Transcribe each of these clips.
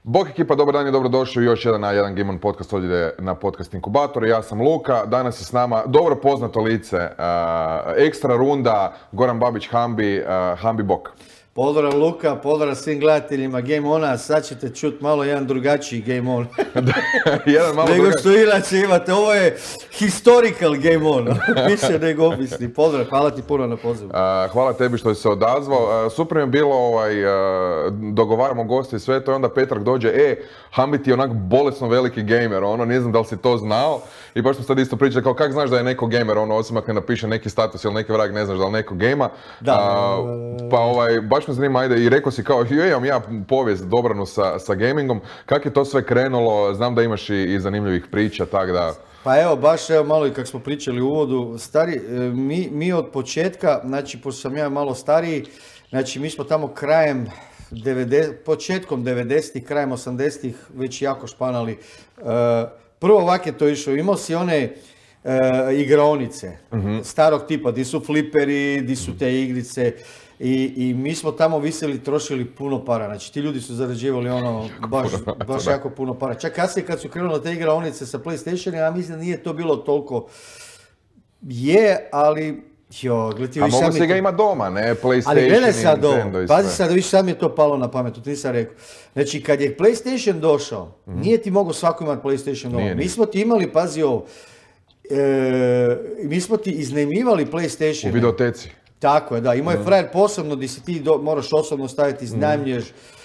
Bok ekipa, dobar dan i dobrodošli u još jedan Game On podcast ovdje na Podcast Inkubatoru. Ja sam Luka, danas je s nama dobro poznato lice, ekstra runda, Goran Babić-Hambi, Hambi Bok. Pozdrav Luka, pozdrav svim gledateljima Game Ona, sad ćete čuti malo jedan drugačiji Game On. Nego što inače imate, ovo je historical Game On, više nego opisni. Pozdrav, hvala ti puno na pozivu. Hvala tebi što si se odazvao. Super mi je bilo, dogovaramo goste i sve to i onda Petrak dođe, Hambi ti je onak bolesno veliki gamer, ne znam da li si to znao. I baš smo sad isto pričali kao kak znaš da je neko gamer, osim ako ne napiše neki status ili neki vrag ne znaš da li neko gejma. Pa baš me zanima, ajde, i rekao si kao, imam ja povijest dobranu sa gamingom, kak je to sve krenulo, znam da imaš i zanimljivih priča, tak da... Pa evo, baš malo i kako smo pričali u uvodu, mi od početka, znači pošto sam ja malo stariji, znači mi smo tamo početkom 90-ih, krajem 80-ih već jako španali. Prvo ovak je to išlo, imao si one igraonice starog tipa, di su fliperi, di su te igrice i mi smo tamo viseli, trošili puno para, znači ti ljudi su zarađivali baš jako puno para. Čak kasnije kad su krenule te igraonice sa PlayStation, ja mislim da nije to bilo toliko, ali gledaj, a mogu si ga ima doma, ne? PlayStation ali gledaj sad i Nintendo i sve. Pazi sad, sad mi je to palo na pamet, to nisam rekao. Znači, kad je PlayStation došao, nije ti mogao svako imati PlayStation doma. Mi smo ti imali, pazi ovo, mi smo ti iznajmivali PlayStation. U videoteci. Tako je, da. Imao je frajer posebno gdje si ti moraš osobno staviti, iznajmljuješ.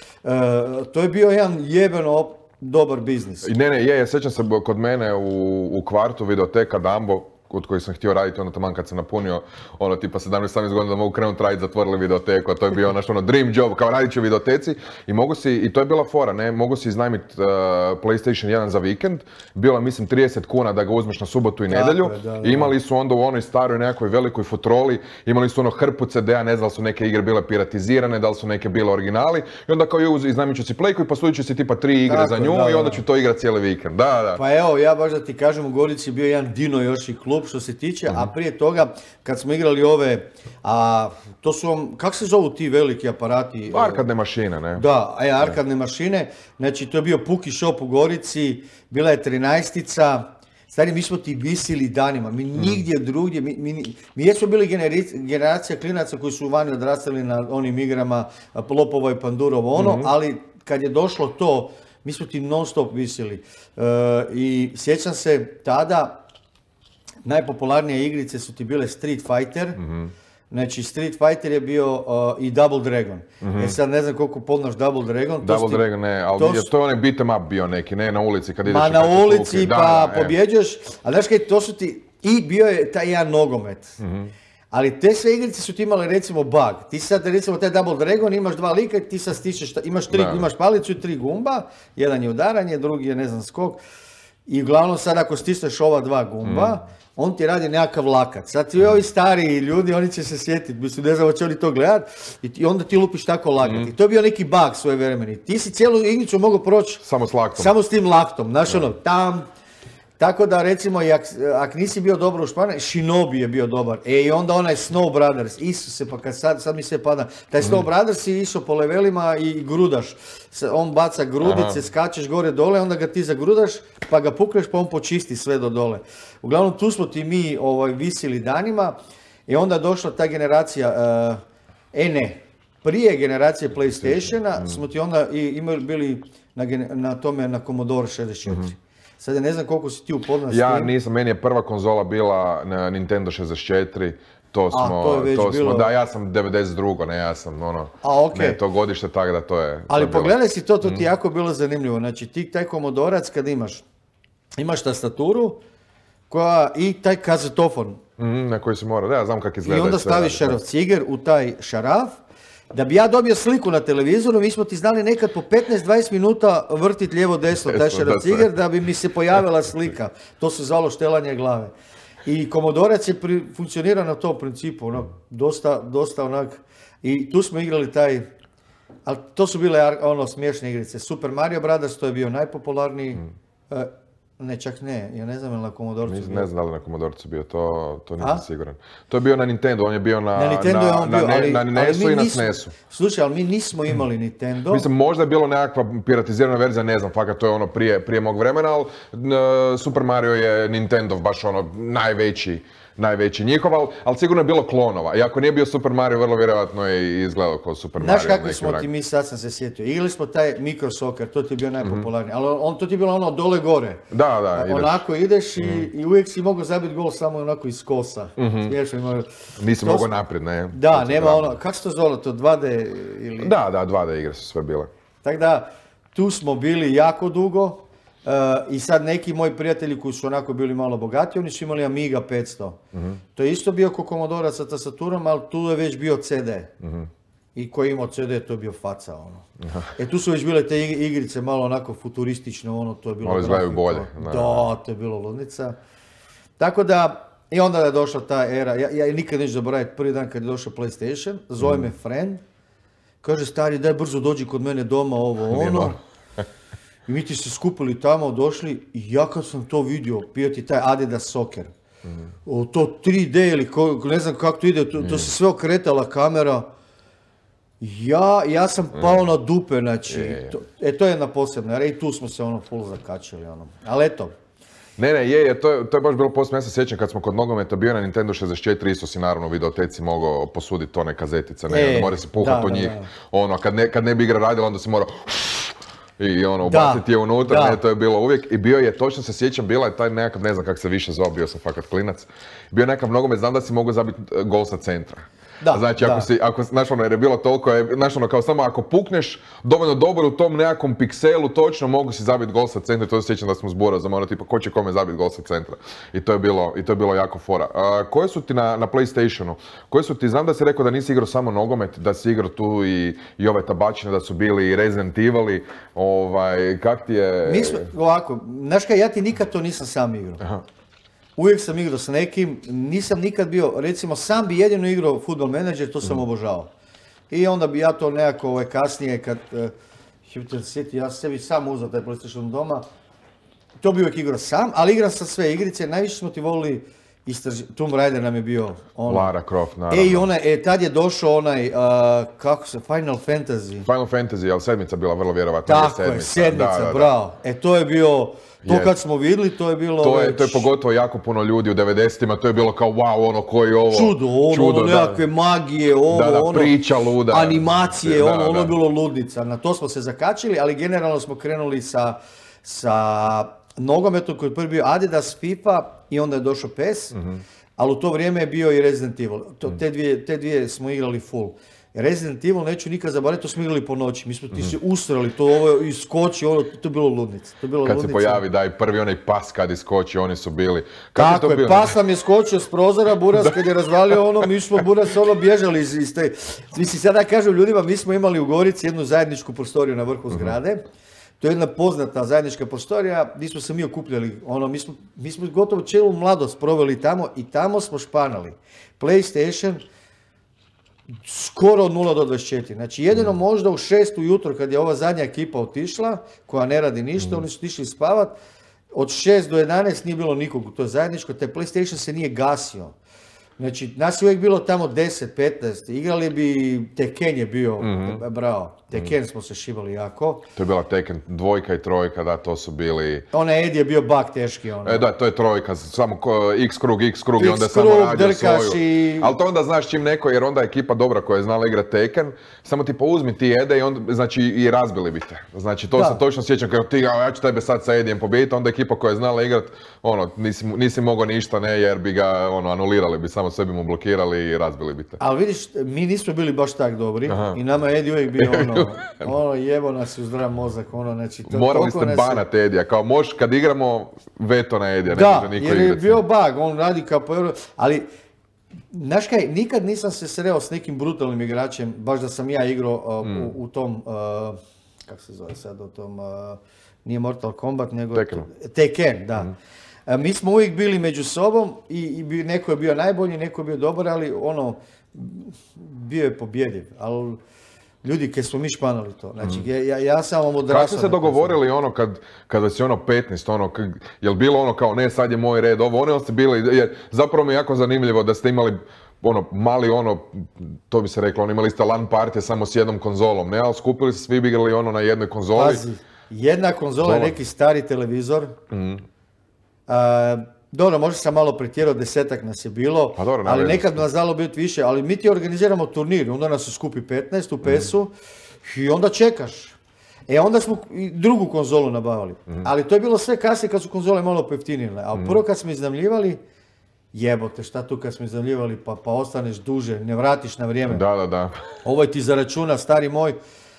To je bio jedan jebeno dobar biznis. Ne, sjećam se kod mene u kvartu videoteka Dambo, od kojih sam htio raditi, onda taman kad sam napunio tipa 17-18 godina da mogu krenuti raditi, zatvorili videoteku, a to je bio naš dream job, kao radit ću u videoteci i to je bila fora, ne, mogu si iznajmiti PlayStation 1 za vikend, bilo je mislim 30 kuna da ga uzmeš na subotu i nedjelju, i imali su onda u onoj staroj nekakvoj velikoj futroli, imali su hrpu CD-a, ne znam da li su neke igre bile piratizirane, da li su neke bile originali, i onda kao iznajmit ću si Playku i posudit ću si tipa 3 igre za nju i onda ću to igrati cijeli vikend, da. Pa evo, ja baš da ti kažem, u Gorici je bio jedan Dino Yoshi klub što se tiče, a prije toga kad smo igrali ove, to su vam, kako se zovu ti veliki aparati? Arkadne mašine, ne? Da, arkadne mašine, znači to je bio Puki Shop u Gorici, bila je 13-ica, stari, mi smo ti visili danima, mi nigdje drugdje, mi jesmo bili generacija klinaca koji su vani odrastali na onim igrama Lopovo i Pandurovo ali kad je došlo to, mi smo ti non stop visili. I sjećam se tada, najpopularnije igrice su ti bile Street Fighter, znači Street Fighter je bio i Double Dragon. Sad ne znam koliko poznaš Double Dragon. Double Dragon ne, ali to je onaj beat'em up bio neki, ne na ulici kad ideš na ulici pobjeđuješ, ali znaš kaj, to su ti, i bio je taj jedan nogomet. Ali te sve igrice su ti imale recimo bug. Ti sad recimo taj Double Dragon imaš dva lika i ti sad stičeš, imaš palicu i 3 gumba, jedan je udaranje, drugi je ne znam skok. I uglavnom sad ako stisneš ova 2 gumba, on ti radi nekakav lakat. Sad ti ovi stariji ljudi, oni će se sjetiti, mislim ne znam hoće oni to gledat, i onda ti lupiš tako lakat. I to je bio neki bug svoje vremeni. Ti si cijelu igricu mogao proći samo s laktom. Samo s tim laktom, znaš tam. Tako da recimo, ako nisi bio dobro u Španiji, Shinobi je bio dobar. I onda onaj Snow Brothers, Isuse, pa kad sad mi sve pada. Taj Snow Brothers je išao po levelima i grudaš. On baca grudice, skačeš gore dole, onda ga ti zagrudaš, pa ga pukneš, pa on počisti sve do dole. Uglavnom tu smo ti mi visili danima i onda je došla ta generacija, prije generacije PlayStationa smo ti onda bili na Commodore 64. Sad ne znam koliko si ti upoznat s tim. Ja nisam, meni je prva konzola bila na Nintendo 64, da, ja sam 92, ne, ja sam ne, to godište, tako da to je... Ali pogledaj si to ti jako bilo zanimljivo, znači ti taj Komodorac kad imaš tastaturu i taj kazetofon. Na koji si mora, da, ja znam kako izgleda. I onda staviš šarafciger u taj šaraf. Da bi ja dobio sliku na televizoru, mi smo ti znali nekad po 15-20 minuta vrtiti lijevo-desno taj šarafciger da bi mi se pojavila slika. To se zvalo štelanje glave. I Komodorac je funkcionirao na tom principu, dosta onak. I tu smo igrali taj, ali to su bile smiješne igrice. Super Mario Brothers, to je bio najpopularniji. Ne, čak ne, ja ne znam je li na Commodorcu bio. Ne znam da li na Commodorcu bio, to nisam siguran. To je bio na Nintendo, on je bio na Nintendo je on bio, na NES-u i na SNES-u. Slušaj, ali mi nismo imali Nintendo. Mislim, možda je bilo nekakva piratizirana verzija, ne znam, fakat to je ono prije mog vremena, ali Super Mario je Nintendov baš ono najveći njihov, ali sigurno je bilo klonova. I ako nije bio Super Mario, vrlo vjerojatno je izgledao kao Super Mario. Znaš kako smo ti mi, sad sam se sjetio, igrali smo taj Micro Soccer, to ti je bio najpopularniji, ali to ti je bilo ono dole gore. Da, ideš. Onako ideš i uvijek si mogao zabiti gol samo onako iz kosa. Smiješno. Nisi mogao naprijed, ne? Da, nema ono, kako se to zvalo, to 2D ili... Da, 2D igre su sve bile. Tako da, tu smo bili jako dugo. I sad neki moji prijatelji koji su onako bili malo bogati, oni su imali Amiga 500. To je isto bio ko Commodore sa tastaturom, ali tu je već bio CD. I ko je imao CD, to je bio faca, ono. Tu su već bile te igrice malo onako futuristične, ono, to je bilo... Ovo izgledaju bolje. Da, to je bilo ludnica. Tako da, i onda je došla ta era, ja nikad neću zaboraviti prvi dan kad je došao PlayStation, zove me friend, kaže, stari, daj brzo dođi kod mene doma, ovo, ono. I mi ti se skupili tamo, došli i ja kad sam to vidio, bio ti taj Adidas Soccer. To 3D ili ne znam kako to ide, to se sve okretala kamera. Ja sam pao na dupe, znači, to je jedna posebna era i tu smo se ono full zakačili, ono. Ali eto. Ne, to je baš bilo posljedno, ja se sjećam kad smo kod nogometa bio na Nintendo 64, isto si naravno u videoteci mogao posuditi one kazetice, ne, mora se puhati od njih. Ono, kad ne bi igra radila, onda si morao i ono, ubaciti je unutra, ne, to je bilo uvijek. I bio je, točno se sjećam, bila je taj nekakav, ne znam kako se više zvao, bio sam fakat klinac. Bio nekakav nogomet, znam da si mogao zabiti gol sa centra. Znači, znaš ono, jer je bilo toliko, znaš ono, kao samo ako pukneš dovoljno dobro u tom nekakvom pikselu, točno mogu si zabiti gol sa centra, to se sjećam da smo zbora za ono, tipa, ko će kome zabiti gol sa centra. I to je bilo jako fora. Koje su ti na PlayStationu? Koje su ti, znam da si rekao da nisi igrao samo nogomet, da si igrao tu i ove tabačine, da su bili i Resident Evil-i, kak ti je... Mi smo, ovako, znaš kaj, ja ti nikad to nisam sam igrao. Aha. Uvijek sam igrao s nekim, nisam nikad bio, recimo sam bi jedino igrao Football Manager, to sam obožavao. I onda bi ja to nekako kasnije kad, ja sebi sam uzeo taj PlayStation doma, to bi uvijek igrao sam, ali igram sa sve igrice, najviše smo ti volili Tomb Raider nam je bio ono. Lara Croft, naravno. Tad je došao onaj, Final Fantasy. Ali sedmica bila vrlo vjerovatno. Tako je, sedmica, bravo. To je bio... To kad smo vidjeli, to je bilo to je pogotovo jako puno ljudi u 90-ima, to je bilo kao wow, ono koji ovo... Čudo, nekakve magije, ono... priča luda. Animacije, ono je bilo ludnica. Na to smo se zakačili, ali generalno smo krenuli sa nogometom koji je prvi bio Adidas, FIFA i onda je došao PES, ali u to vrijeme je bio i Resident Evil. Te dvije smo igrali full. Resident Evil neću nikad zaboraviti, to smo igrali po noći. Mi smo ti se usrali, to ovo iskoči, to je bilo ludnica. Kad se pojavi, daj, prvi onaj pas kad iskoči, oni su bili... Tako je, pas nam je skočio s prozora, Buras kad je razvalio ono, mi smo Buras ono bježali iz te... Mislim, sada kažem ljudima, mi smo imali u Gorici jednu zajedničku prostoriju na vrhu zgrade. To je jedna poznata zajednička prostorija, gdje smo se mi okupljali, ono, mi smo gotovo cijelu mladost proveli tamo i tamo smo španali. PlayStation, skoro od 0 do 24. Znači jedino možda u 6 ujutro kad je ova zadnja ekipa otišla, koja ne radi ništa, oni su išli spavat, od 6 do 11 nije bilo nikog, to je zajedničko, taj PlayStation se nije gasio. Znači, nas je uvijek bilo tamo 10, 15, igrali bi, Tekken je bio, bravo, Tekken smo se šibali jako. To je bila Tekken 2 i 3, da, to su bili... Onaj Ed je bio bug teški, ono. Da, to je 3, samo X krug i onda samo radio svoju. Ali to onda znaš čim neko, jer onda ekipa dobra koja je znala igrati Tekken, samo ti uzmi ti Ede i onda, znači, i razbili bi te. Znači, to se točno sjećam, kao ti, ja ću tebe sad sa Edijem pobijediti, onda ekipa koja je znala igrati, ono, nisi mogao ništa, ne, jer bi ga, ono, anulirali bi, samo sebi mu blokirali i razbili bi te. Ali vidiš, mi nismo bili baš tak dobri i nama Edi uvijek bio ono, jebo nas u zdrav mozak, ono, znači... Morali ste banat Edija, kao možeš kad igramo veto na Edija, ne može niko igrati. Da, jer je bio bug, on radi kao po euro, ali, znaš kaj, nikad nisam se sreo s nekim brutalnim igračem, baš da sam ja igrao u tom, kako se zove sad, u tom, nije Mortal Kombat, nego... Tekken, da. Mi smo uvijek bili među sobom i neko je bio najbolji, neko je bio dobar, ali ono, bio je pobjediv, ali ljudi, kad smo mi španali to, znači, ja sam vam odrastao. Kako ste se dogovorili ono kad vas je ono 15, ono, jel bilo ono kao ne, sad je moj red, oni ste bili, jer zapravo mi je jako zanimljivo da ste imali ono, mali ono, to bi se reklo, imali ste LAN partije samo s jednom konzolom, ne, ali skupili se svi bi igrali ono na jednoj konzoli. Pazi, jedna konzola je neki stari televizor, dobro, možda sam malo pretjerao, 10-ak nas je bilo, pa dobro, ali nekad nas dalo biti više, ali mi ti organiziramo turnir, onda nas se skupi 15 u PES-u i onda čekaš. Onda smo i drugu konzolu nabavili, ali to je bilo sve kasnije kad su konzole malo pojeftinile, a prvo kad smo iznajmljivali, jebote, šta tu kad smo iznajmljivali, pa ostaneš duže, ne vratiš na vrijeme. Da. Ovo ti zaračuna, stari moj,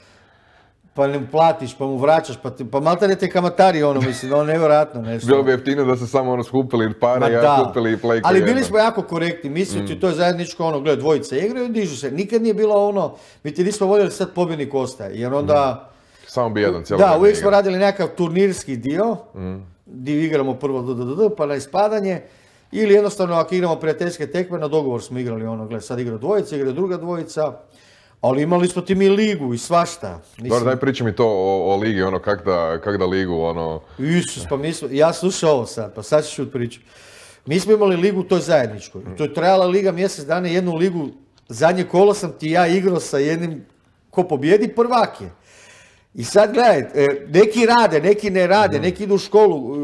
pa ne platiš, pa mu vraćaš, pa maltene te kamatari, ono, mislim, ono, nevjerojatno nešto. Bilo bi jeftinije da se samo ono skupili pare, ja kupili Playke. Ali bili smo jako korektni, misleći, to je zajedničko, ono, gledaj, dvojice igraju, dižu se, nikad nije bilo ono, mi ti nismo voljeli sad pobjednik ostaje, jer onda... Samo bi jedan cijelo. Da, uvijek smo radili nekakav turnirski dio, gdje igramo prvo pa na ispadanje, ili jednostavno ako igramo prijateljske tekme, na dogovor smo igrali ono, gledaj, sad igra dvojica, igra druga dvojica, ali imali smo ti mi ligu i svašta. Dobro, daj priči mi to o ligi, ono, kak da ligu, ono... Isus, pa mi smo, ja slušao ovo sad, pa sad ću čut priču. Mi smo imali ligu u toj zajedničkoj, to je trajala liga mjesec dana, jednu ligu, zadnje kolo sam ti ja igrao sa jednim, ko pobjedi, prvak je. I sad gledaj, neki rade, neki ne rade, neki idu u školu,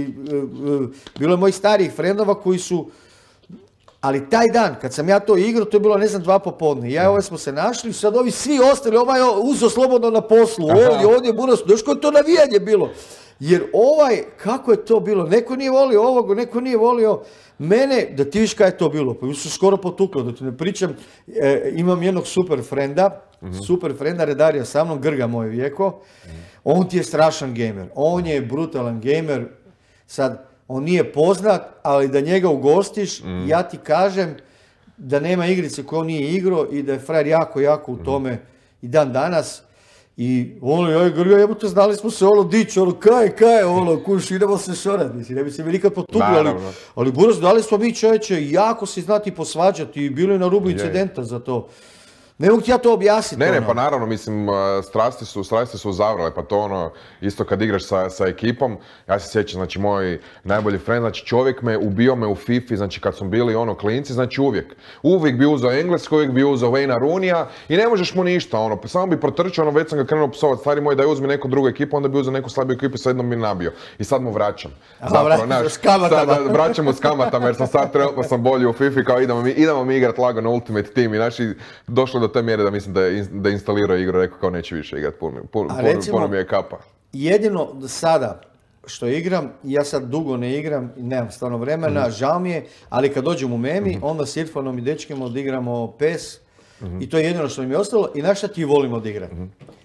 bilo je mojih starijih frendova koji su, ali taj dan, kad sam ja to igrao, to je bilo, ne znam, 2 popodne. Ja i ovaj smo se našli, sad ovi svi ostali, ovaj je uzeo slobodno na poslu, ovdje, buras, znaš koje je to navijanje bilo. Jer ovaj, kako je to bilo, neko nije volio ovog, neko nije volio mene, da ti viš kaj je to bilo, pa su skoro potuklo, da ti ne pričam, imam jednog super frenda, redario sa mnom, Grga moj vijeko, on ti je strašan gamer, on je brutalan gamer, sad, on nije poznat, ali da njega ugostiš, ja ti kažem da nema igrice koju on nije igrao i da je frajer jako u tome i dan danas. I ono, joj, Grga, jebote, znali smo se, ono, dići, ono, kaj, ono, kuš, idemo se šorat, mislim, ne bi se mi nikad potukli, ali buraz, dali smo mi, čovječe, jako si znati posvađati i bili na rubu incidenta za to. Ne mogu ti ja to objasniti. Ne, pa naravno, mislim, strasti su uzavrale, pa to ono, isto kad igraš sa ekipom, ja se sjećam, znači, moj najbolji friend, znači, čovjek ubio me u FIFA, znači, kad smo bili ono klinci, znači, uvijek bi uzeo englesko, uvijek bi uzeo Wayna Rooneyja i ne možeš mu ništa, ono, samo bi protrčao, ono, već sam ga krenuo psovat, stari moj, da je uzmi neku drugu ekipu, onda bi uzeo neku slabiju ekipu i sad jednom bi nabio. I sad mu vraćam. Vraćam mu s kamatama, jer sam sad trenutno sam bolji u FIFA, kao idemo mi igrat lago na Ultimate Team i naši došlo do te mjere da mislim da instalirao igru, rekao kao neće više igrati, puno mi je kapa. Jedino do sada što igram, ja sad dugo ne igram, nemam stvarno vremena, žao mi je, ali kad dođem u Memi, onda s Irfanom i dečkima odigramo PES i to je jedino što mi je ostalo i na šta ti volimo odigrati.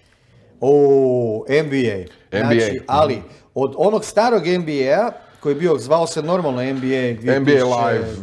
NBA. Znači, ali od onog starog NBA-a, koji je bio, zvao se normalno NBA 98,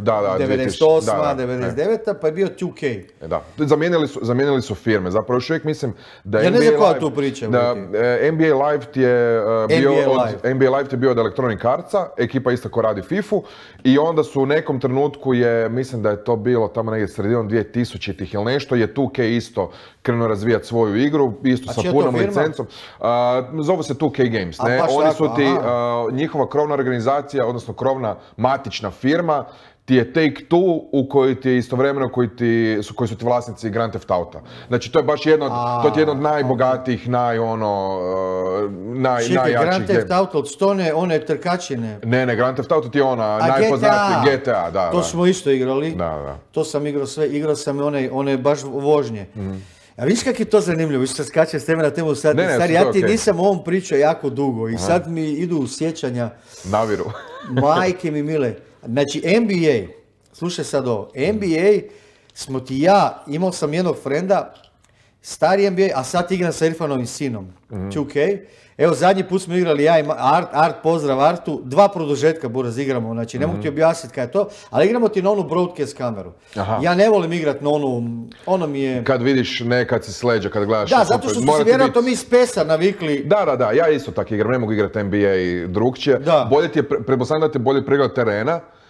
99, pa je bio 2K. Da, zamijenili su firme, zapravo još uvijek mislim da ja ne znam koja tu priča. Da NBA Live je bio od Electronic Artsa, ekipa isto ko radi FIFA-u i onda su u nekom trenutku mislim da je to bilo tamo negdje sredinom 2000-ih ili nešto, je 2K isto krenuo razvijati svoju igru, isto sa punom licencom. Zovu se 2K Games, ne? Oni su ti, njihova krovna organizacija, odnosno krovna matična firma, ti je Take-Two u kojoj ti je istovremeno koji su ti vlasnici Grand Theft Auta. Znači to je baš jedno od najbogatijih, najjačih. Čekaj, Grand Theft Auto od stone, one trkačine. Ne, Grand Theft Auto ti je ona najpoznatija GTA, da. To smo isto igrali. Da. To sam igrao sve, igrao sam one baš vožnje. A viš kak je to zanimljivo, viš se skače s teme na temu sad, stari, ja ti nisam o ovom pričao jako dugo i sad mi idu sjećanja. Naviru. Majke mi mile. Znači NBA, slušaj sad ovo, NBA smo ti imao sam jednog frenda, stari NBA, a sad igram sa Irfanovim sinom, 2K. Evo, zadnji put smo igrali ja i Art, pozdrav Artu, 2 produžetka buraz igramo, znači ne mogu ti objasniti kaj je to, ali igramo ti na onu broadcast kameru. Ja ne volim igrati na ono mi je... Kad vidiš nekad si sleđa, kad gledaš... Da, zato što su se vjerojatno mi iz PES-a navikli... Da, ja isto tako igram, ne mogu igrati NBA i drugčije. Pretpostavljam da ti je bolji pregled terena,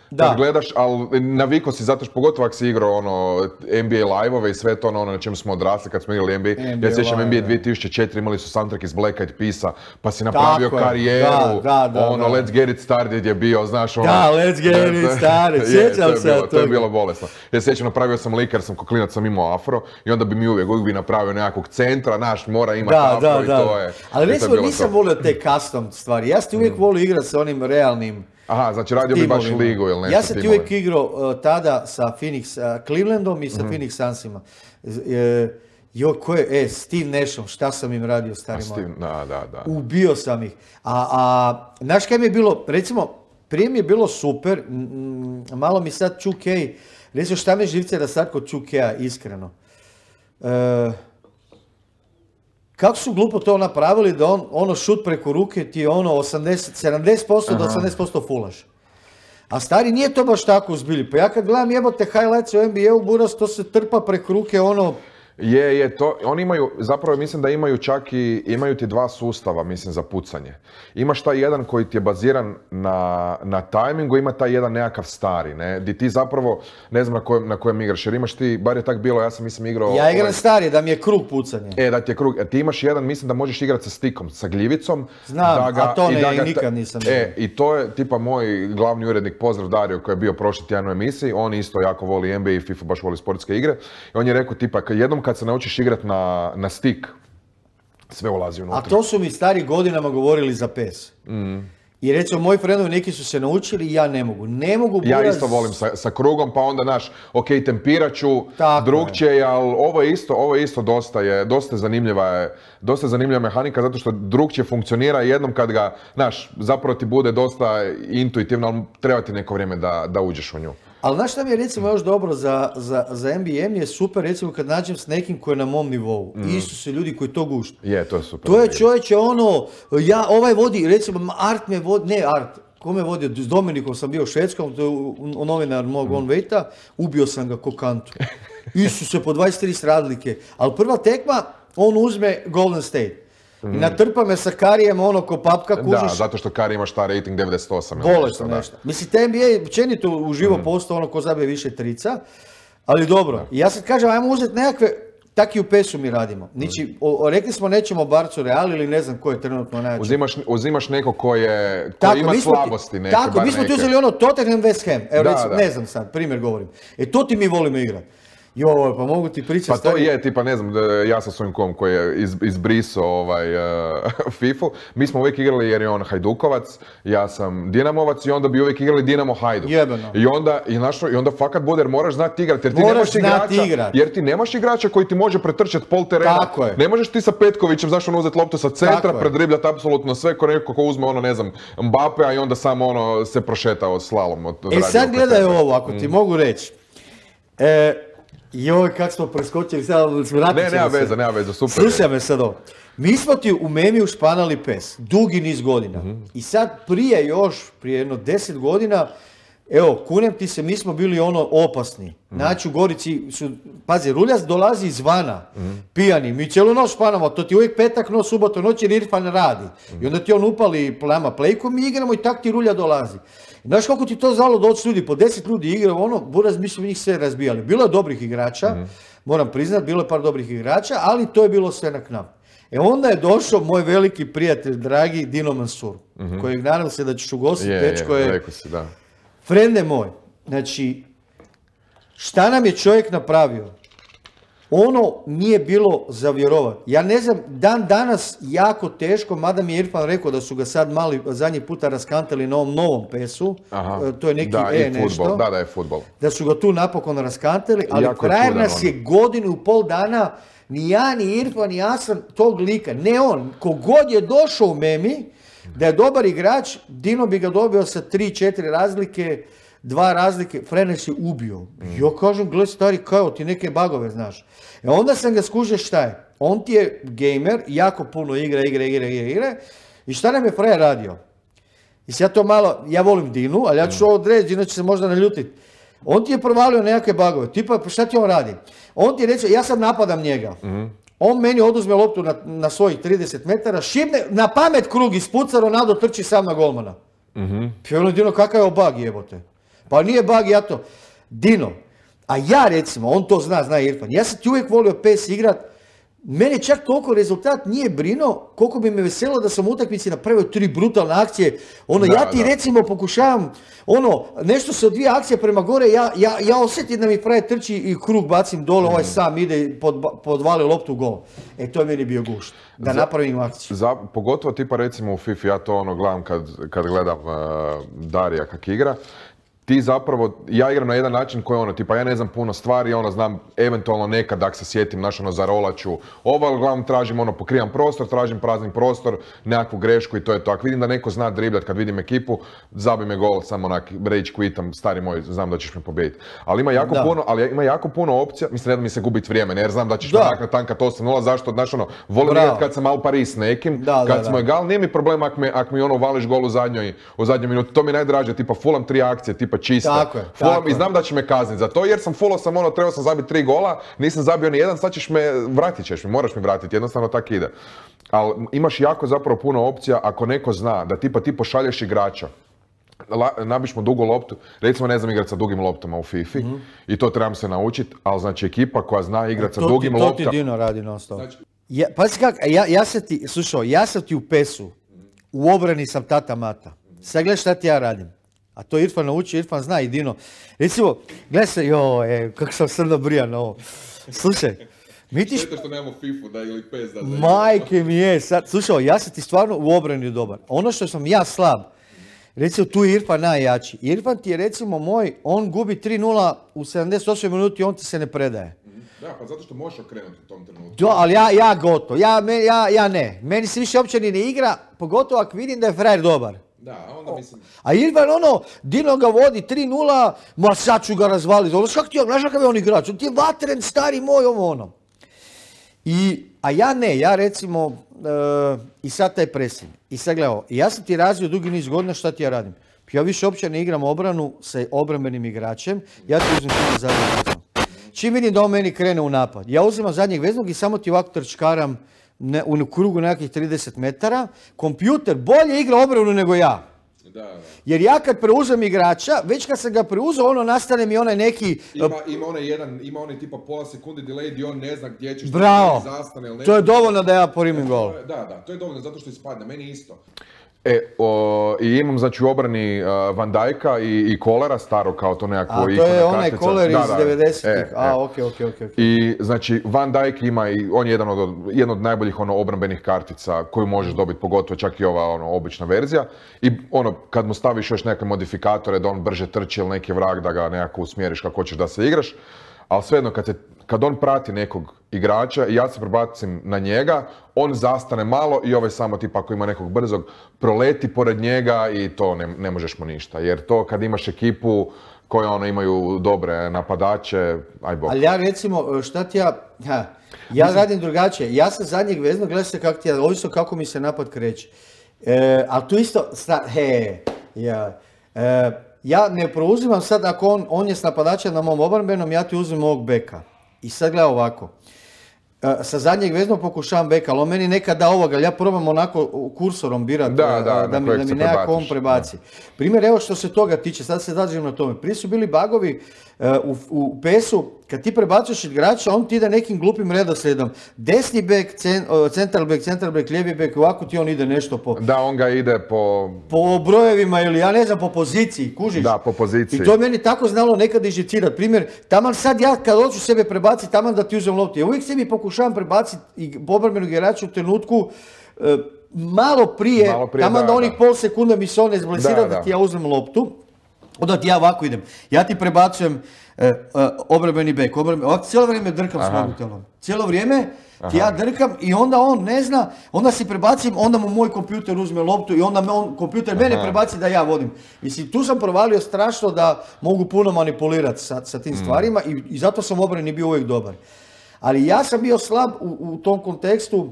Da. Kad gledaš, ali naviko si zato što pogotovo ako si igrao ono NBA live-ove i sve to ono na čemu smo odrasli kad smo igrali NBA. Ja sjećam NBA 2004 imali su soundtrack iz Black Eyed Peasa, pa si napravio karijeru, Let's Get It Started je bio, znaš ono. Da, Let's Get It Started, sjećam se od toga. To je bilo bolesno. Ja sjećam, napravio sam lik jer sam ko klinac sam imao afro i onda bi mi uvijek bi napravio nekakvog centra, naš mora imati afro i to je. Ali recimo nisam volio te custom stvari, ja sam ti uvijek volio igrati sa onim realnim. Aha, znači radio bi baš ligu ili nešto. Ja sam ti uvijek igrao tada sa Clevelandom i sa Phoenix Sunsima. Ko je, Steve Nashom, šta sam im radio, stari moj? Da. Ubio sam ih. Znaš kaj mi je bilo, recimo, prije mi je bilo super, malo mi sad 2K, recimo šta me živce da sad kod 2K-a, iskreno. Kako su glupo to napravili da ono šut preko ruke ti je ono 70% do 80% fulaš. A stari, nije to baš tako uzbili. Pa ja kad gledam jebote highlights u NBA-u, buras, to se trpa preko ruke ono. To, oni imaju, zapravo mislim da imaju čak i, imaju ti dva sustava, mislim, za pucanje. Imaš taj jedan koji ti je baziran na tajmingu, ima taj jedan nekakav stari, ne, di ti zapravo, ne znam na kojem igraš, jer imaš ti, bar je tak bilo, ja sam mislim igrao... Ja igram stari, da mi je krug pucanje. Da ti je krug, ti imaš jedan, mislim da možeš igrati sa stikom, sa gljivicom. Znam, a to nikad nisam igrao. I to je, tipa, moj glavni urednik, pozdrav Dario, koji je bio prošli tjedan u emisiji, on isto jako voli NBA i FIFA, baš voli sportske igre. I on je rekao, tipa, jednom kad se naučiš igrati na stik, sve ulazi unutra. A to su mi stari godinama govorili za PES. I recimo, moji frendovi neki su se naučili i ja ne mogu. Ne mogu buraz... Ja isto volim sa krugom, pa onda ok, tempirat ću drugčije, ali ovo je isto dosta zanimljiva mehanika, zato što drugčije funkcionira jednom kad ga, zapravo ti bude dosta intuitivno, ali treba ti neko vrijeme da uđeš u nju. Ali znaš šta mi je recimo još dobro za NBA, mi je super recimo kad nađem s nekim koji je na mom nivou. Isto su ljudi koji to guštu. To je super. To je čovječe ono, ovaj vodi, recimo Art me vodi, ne Art, ko me vodio, s Dominikom sam bio u Švedskom, to je novinar mog on-vejta, ubio sam ga ko kantu. Isuse, po 23 razlike. Ali prva tekma, on uzme Golden State. I natrpa me sa Karijem ono ko papka, kužiš. Da, zato što Kari ima šta rating 98. Bolesno nešto. Mislim, te NBA općenito uživo postao ono ko zabije više trica, ali dobro. I ja sad kažem, ajmo uzeti nekakve, tak i u PES-u mi radimo. Znači, rekli smo nećemo Barcu Real ili ne znam ko je trenutno najjači. Uzimaš neko ko ima slabosti neke, tako, mi smo tu uzeli ono Tottenham West Ham. Evo recimo, ne znam sad, primjer govorim. To ti mi volimo igrati. Pa mogu ti pričati... Pa to je, tipa, ne znam, ja sa svojim kom koji je izbrisao FIFA-u, mi smo uvijek igrali jer je on Hajdukovac, ja sam Dinamovac i onda bi uvijek igrali Dinamo Hajduk. Jebeno. I onda fakat bude, jer moraš znati igrati, jer ti nemaš igrača koji ti može pretrčati pol terena. Tako je. Ne možeš ti sa Petkovićem, znaš ono, uzeti loptu sa centra, predribljati apsolutno sve, ko neko ko uzme ono, ne znam, Mbappé, a i onda samo ono se prošetao slalom. Sad gledaj ovo, ako ti mogu reći. Joj, kak smo preskočili, sad vratit ćemo se. Nema veze, super. Slušaj me sad ovo. Mi smo ti u Memiju španali PES, dugi niz godina. I sad prije jedno 10 godina, evo, kunem ti se, mi smo bili ono opasni. Znači u Gorici su, pazi, Ruljac dolazi izvana, pijani, mi cijelu noć španamo, to ti uvijek petak, noć, subotu, noć jer Irfan radi. I onda ti on upali nama plejkom, mi igramo i tak ti Rulja dolazi. Znaš koliko ti to znalo doći ljudi, po 10 ljudi igra, buraz, mi smo njih sve razbijali. Bilo je dobrih igrača, moram priznat, bilo je par dobrih igrača, ali to je bilo sve na knap. Onda je došao moj veliki prijatelj, dragi Dino Mansur, kojeg nadam se da ćeš ugostiti, dečko je... Rekao si, da. Frende moj, znači, šta nam je čovjek napravio? Ono nije bilo za vjerovat. Ja ne znam, dan danas jako teško, mada mi je Irfan rekao da su ga sad zadnji puta raskantali na ovom novom PES-u, to je neki nešto. Da je fudbal. Da su ga tu napokon raskantali, ali frajer nas je godinu i pol dana, ni ja, ni Irfan, ni Asan tog lika, ne on, kogod je došao u Memi, da je dobar igrač, Dino bi ga dobio sa 3-4 razlike, 2 razlike, Frenes je ubio. Ja kažem, gle stari, kao ti neke bagove znaš. Onda sam ga skužio šta je. On ti je gamer, jako puno igra. I šta nam je frajer radio? I sad to malo, ja volim Dinu, ali ja ću ovo odreći, inače se možda naljutiti. On ti je provalio nekakve bagove, tipa šta ti on radi? On ti je reći, ja sad napadam njega. On meni oduzme loptu na svojih 30 metara, šibne, na pamet krug ispuca, Ronaldo trči sam na golmana. I ono Dino, kakav je ovo bug jebote? Pa nije bug, ja to. Dino, a ja recimo, on to zna Irfan, ja sam ti uvijek volio PES igrat, mene čak toliko rezultat nije brinuo, koliko bi me veselo da sam u utakmici napravio 3 brutalne akcije. Ja ti recimo pokušavam, nešto se odvija akcija prema gore, ja osjetim da mi pravi trči i krug bacim dole, ovaj sam ide i podvali loptu u gol. To je meni bio gušt, da napravim akciju. Pogotovo tipa recimo u FIFA, ja to gledam kad gledam Darija kak igra. Ti zapravo, ja igram na jedan način koji tipa ja ne znam puno stvari, znam eventualno nekad ako se sjetim, za rolaču, uglavnom tražim pokrivam prostor, tražim prazni prostor, nekakvu grešku i to je to. Ako vidim da neko zna dribljat kad vidim ekipu, zabi me gol, samo rage quitam, stari moj, znam da ćeš me pobijediti. Ali ima jako puno opcija, mislim ne da mi se gubiti vrijeme, jer znam da ćeš me na tankat 8-0, zašto, volim vidjeti kad sam malo Paris s nekim, kad smo egal, nije mi problem ako mi vališ gol u zadnjoj minuti, to mi najdraže, tipa Fulham 3 akcije, tipa čista. I znam da će me kazniti za to jer trebao sam zabiti 3 gola, nisam zabio ni jedan, sad vratit ćeš mi, moraš mi vratiti, jednostavno tako ide. Ali imaš jako zapravo puno opcija ako neko zna da ti pošalješ igrača, nabiš mu dugu loptu, recimo ne znam igrati sa dugim loptama u FIFA i to trebam se naučiti, ali znači ekipa koja zna igrati sa dugim loptama. To ti Dino radi non stop. Pazi kako, ja sam ti u PES-u, u obrani sam tata mata. Sad gledaj šta ti ja radim. A to Irfan nauči, Irfan zna i Dino. Recimo, gledaj se, kako sam srno brijan na ovo. Slušaj, Šteta što nemamo FIFA da ili PES da... Majke mi je, sad, slušaj, ja sam ti stvarno u obrani dobar. Ono što sam ja slab, recimo tu je Irfan najjači. Irfan ti je recimo moj, on gubi 3-0 u 78 minuti, on ti se ne predaje. Da, pa zato što možeš okrenuti u tom trenutku. Da, ali ja gotovo, ja ne. Meni se više uopće ni ne igra, pogotovo ako vidim da je frajer dobar. Da, onda mislim... A Irfan Dino ga vodi 3-0, ma sad ću ga razvaliti. Znaš kakav je on igrač, on ti je vatren, stari moj, A ja ne, ja recimo, i sad taj pressing. I sad gledaj ovo, ja sam ti razvio dugi niz godina, šta ti ja radim? Ja više uopće ne igram obranu sa obrambenim igračem, ja ti uzmem ti zadnjeg veznog. Čim vidim da on meni krene u napad, ja uzimam zadnjeg veznog i samo ti ovako trčkaram u krugu nekakvih 30 metara. Kompjuter bolje igra obranu nego ja. Da. Jer ja kad preuzem igrača, već kad sam ga preuzeo, nastane mi onaj neki... Ima onaj tipa pola sekunde delay i on ne zna gdje ćeš... Bravo, to je dovoljno da ja porimim gol. Da, to je dovoljno zato što ispadne, meni isto. I imam znači u obrani Van Dijka i Kolera, staro kao to nekako... A to je onaj Koler iz 90-ih, ok. I znači Van Dijk ima i on je jedan od najboljih obrambenih kartica koju možeš dobiti, pogotovo čak i ova obična verzija. I kad mu staviš još neke modifikatore da on brže trči ili neki vrag da ga nekako usmjeriš kako hoćeš da se igraš. Ali svejedno kad on prati nekog igrača i ja se prebacim na njega, on zastane malo i ovaj samo tipa ako ima nekog brzog proleti pored njega i to ne možeš mu ništa. Jer to kad imaš ekipu koje imaju dobre napadače, aj bok. Ali ja recimo, šta ti ja radim drugačije. Ja sam zadnjeg veznog, gledaj se kako ti ja, ovisno kako mi se napad kreće. Ali tu isto, ja ne preuzimam sad ako on je s napadača na mom obrambenom, ja ti uzmem ovog beka. I sad gledaj ovako. Sa zadnjeg veznog pokušavam beka, ali on meni nekad da ovoga, ali ja probam onako kursorom birati da mi nekako on prebaci. Primjer, evo što se toga tiče, sad se zadržim na tome. Prije su bili bagovi u PES-u, kad ti prebacuješ igrača, on ti ide nekim glupim redoslijedom. Desni bek, central bek, lijevi bek, ovako ti on ide nešto po... Da, on ga ide po... Po brojevima ili ja ne znam, po poziciji, kužiš? Da, po poziciji. I to je meni tako znalo nekad izživcirati. Primjer, taman sad ja kad hoću sebe prebaciti, taman da ti uzem loptu. Ja uvijek sebi pokušavam prebaciti obrambenog igrača u trenutku malo prije taman da onih pol sekunde mi se on ne zblesira da ti ja uzmem loptu. Onda ti ja ovako idem. Ja ti prebacujem obrambeni bek. Ovako cijelo vrijeme drkam s mobitelom. Cijelo vrijeme ti ja drkam i onda on ne zna, onda si prebacim, onda mu moj kompjuter uzme loptu i onda kompjuter mene prebaci da ja vodim. Mislim, tu sam provalio strašno da mogu puno manipulirati sa tim stvarima i zato sam obrani bio uvijek dobar. Ali ja sam bio slab u tom kontekstu,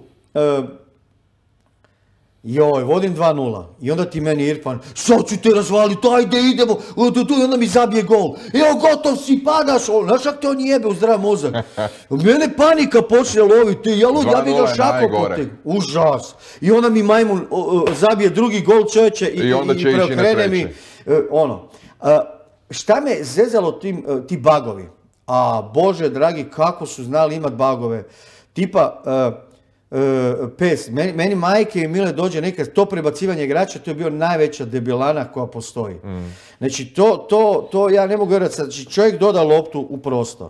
vodim 2-0 i onda ti meni Irfan, sad ću te razvaliti, ajde idemo, i onda mi zabije gol. Evo gotov si, padaš, znaš kak te on jebe u zdrav mozak. Mene panika počne loviti, ja bi ga šako potek. Užas. I onda mi majmun zabije drugi gol čovječe i preokrene mi. šta me zezalo ti bagovi? A Bože dragi, kako su znali imat bagove. Tipa, PES, meni majke i mile dođe nekad, to prebacivanje igrača, to je bio najveća debilana koja postoji. Znači, to ja ne mogu vjerovati, znači čovjek doda loptu u prostor.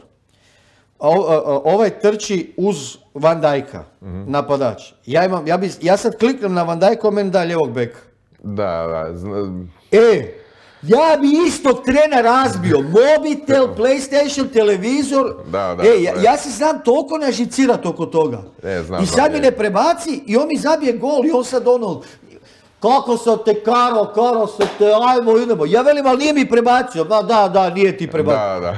Ovaj trči uz Van Dijka, napadač. Ja sad kliknem na Van Dijka, meni da ljevog beka. Da. Ja bi istog trena razbio mobitel, PlayStation, televizor. Ja se znam toliko naživcirat oko toga. I sad mi ne prebaci i on mi zabije gol i on sad ono, kako sam te karo sam te, ajmo idemo. Ja velim, ali nije mi prebacio. Da, nije ti prebacio. Da.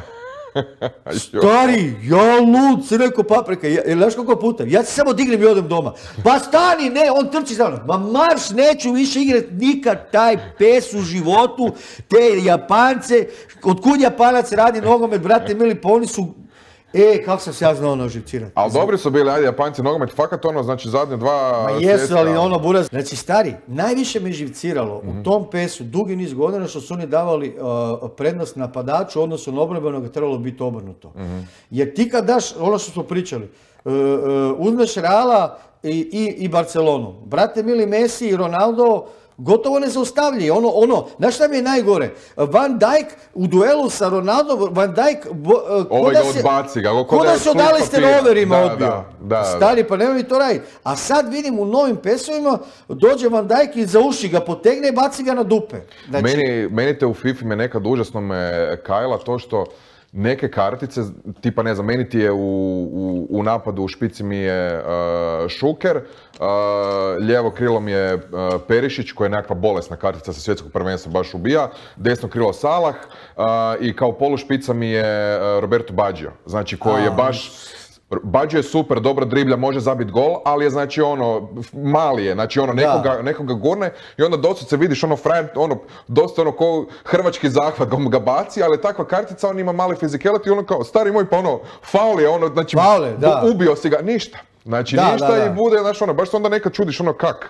Stari, ja lud, si rekao paprika, znaš koliko puta, ja se samo dignem i odem doma. Pa stani, ne, on trči za mnom, ma marš, neću više igrati nikad taj PES u životu, te Japance, otkud Japanac radi nogomet, brate mili, pa oni su, kako sam se ja znao naživcirati. Ali dobri su bili, ajde, Japanci nogomet, fakat ono, znači zadnje dva... Ma jesu, ali ono buraz. Znači, stari, najviše me živciralo u tom PES-u dugi niz godina što su oni davali prednost napadaču, odnosno na obrambenog trebalo biti obrnuto. Jer ti kad daš, ono što smo pričali, uzmeš Reala i Barcelonu, brate mili, Messi i Ronaldo, gotovo ne zaustavlji. Znaš šta mi je najgore? Van Dijk u duelu sa Ronaldom, Van Dijk odbaci ga. Ko da se od Alistair Overima odbio. Stari, pa nemoj mi to raditi. A sad vidim u novim PES-ovima, dođe Van Dijk i za uši ga potegne i baci ga na dupe. Meni te u FIFA me nekad užasno me kajla to što neke kartice, tipa ne znam, meni ti je u napadu u špici mi je Šuker, lijevo krilo mi je Perišić koji je nekakva bolesna kartica sa svjetskog prvenstva, baš ubija, desno krilo Salah i kao polušpica mi je Roberto Baggio, znači koji je baš... Baggio je super, dobro driblja, može zabiti gol, ali je znači ono, mali je, znači ono, nekoga gurne i onda doslovce vidiš ono frajer, ono, dosta ono ko hrvački zahvat ga baci, ali takva kartica, on ima mali fizikality i ono kao, stari moj, pa ono, faul je ono, znači, ubio si ga, ništa. Znači ništa i bude, znači ono, baš se onda nekad čudiš ono kak.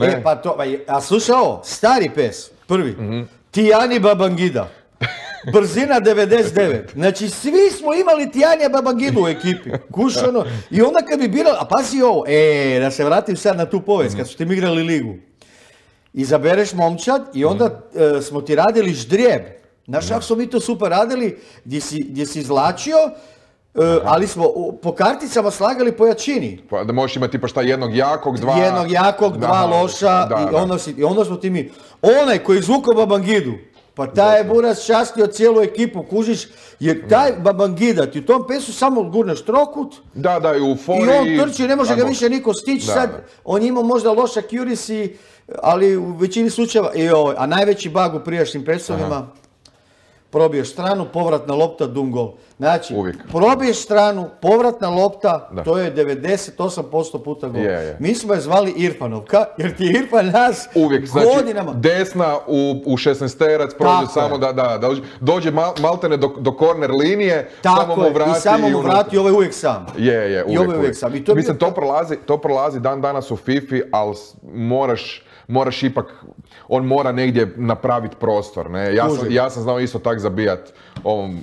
A slušaj ovo, stari PES, prvi, Tijani Babangida. Brzina 99. Znači, svi smo imali Tijanija Babangidu u ekipi. Kušano. I onda kad bi birali, a pazi ovo, da se vratim sad na tu povijest, kad su tim igrali ligu. Izabereš momčad i onda smo ti radili ždrijeb. Znaš, kako smo mi to super radili, gdje si izlačio, ali smo po karticama slagali po jačini. Pa da možeš imati pa šta jednog jakog, dva loša i onda smo ti mi, onaj koji je izvukao Babangidu, pa taj je buraz častio cijelu ekipu, kužiš, jer taj Babangida ti u tom PES-u samo gurneš trokut i u fori... I on trči, ne može ga više niko stići, sad on ima možda loša accuracy, ali u većini slučajeva, a najveći bug u prijašnjim PES-ovima, probiješ stranu, povratna lopta, dum gol. Znači, probiješ stranu, povratna lopta, to je 98% puta gol. Mi smo je zvali Irfanovka, jer ti je Irfan nas godinama... Desna u 16-terac, prođe samo da dođe maltene do corner linije, samo mu vrati... I samo mu vrati, ovo je uvijek sam. Uvijek. Mislim, to prolazi dan danas u FIFA, ali moraš ipak, on mora negdje napraviti prostor, ne? Ja sam znao isto tak zabijat ovom,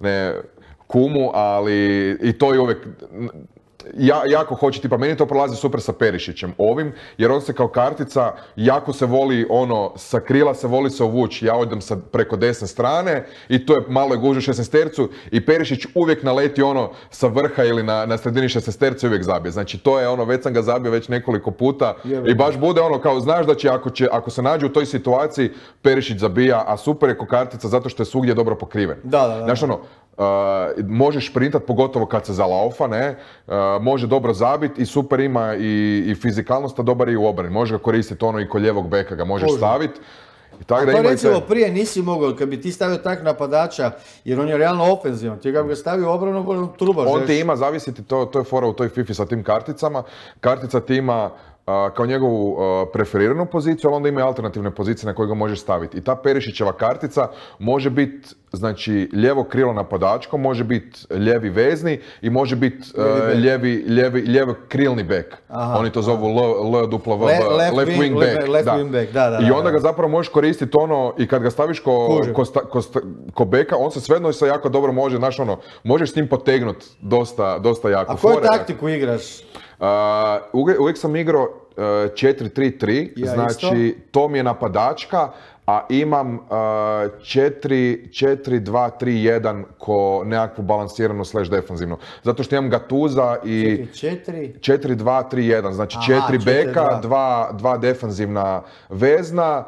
kumu, ali i to je uvijek, jako hoće, tipa meni to prolazi super sa Perišićem ovim, jer on se kao kartica jako se voli ono, sa krila se voli se uvući, ja odem preko desne strane i to je malo je gužu 16-tercu i Perišić uvijek naleti ono sa vrha ili na sredini 16-tercu uvijek zabije, znači to je ono, već sam ga zabio već nekoliko puta i baš bude ono kao znaš da će ako se nađe u toj situaciji Perišić zabija, a super je ko kartica zato što je svugdje dobro pokriven. Znaš ono, možeš sprintat pogotovo kad se zalaufa, može dobro zabiti i super ima i fizikalnost, a dobar je i u obrani. Može ga koristiti ono i kod ljevog beka ga možeš staviti. A to recimo prije nisi mogao, kad bi ti stavio tak napadača, jer on je realno ofenzivan, ti kad bi ga stavio u obranu, trubaš. On ti ima, zavisiti, to je fora u toj FIFA sa tim karticama. Kartica ti ima kao njegovu preferiranu poziciju, ali onda ima i alternativne pozicije na koje ga možeš staviti. I ta Perišićeva kartica može biti, znači, lijevo krilo napadačko, može biti lijevi vezni i može biti lijevi krilni bek. Oni to zovu left wing back. I onda ga zapravo možeš koristiti i kad ga staviš ko beka, on se svejedno se jako dobro može, znaš možeš s njim potegnuti dosta jako. A koju taktiku igraš? Uvijek sam igrao 4-3-3, znači to mi je napadačka, a imam 4-2-3-1 ko nekakvu balansiranu / defanzivnu. Zato što imam Gattusa i 4-2-3-1, znači 4 beka, 2 defanzivna vezna,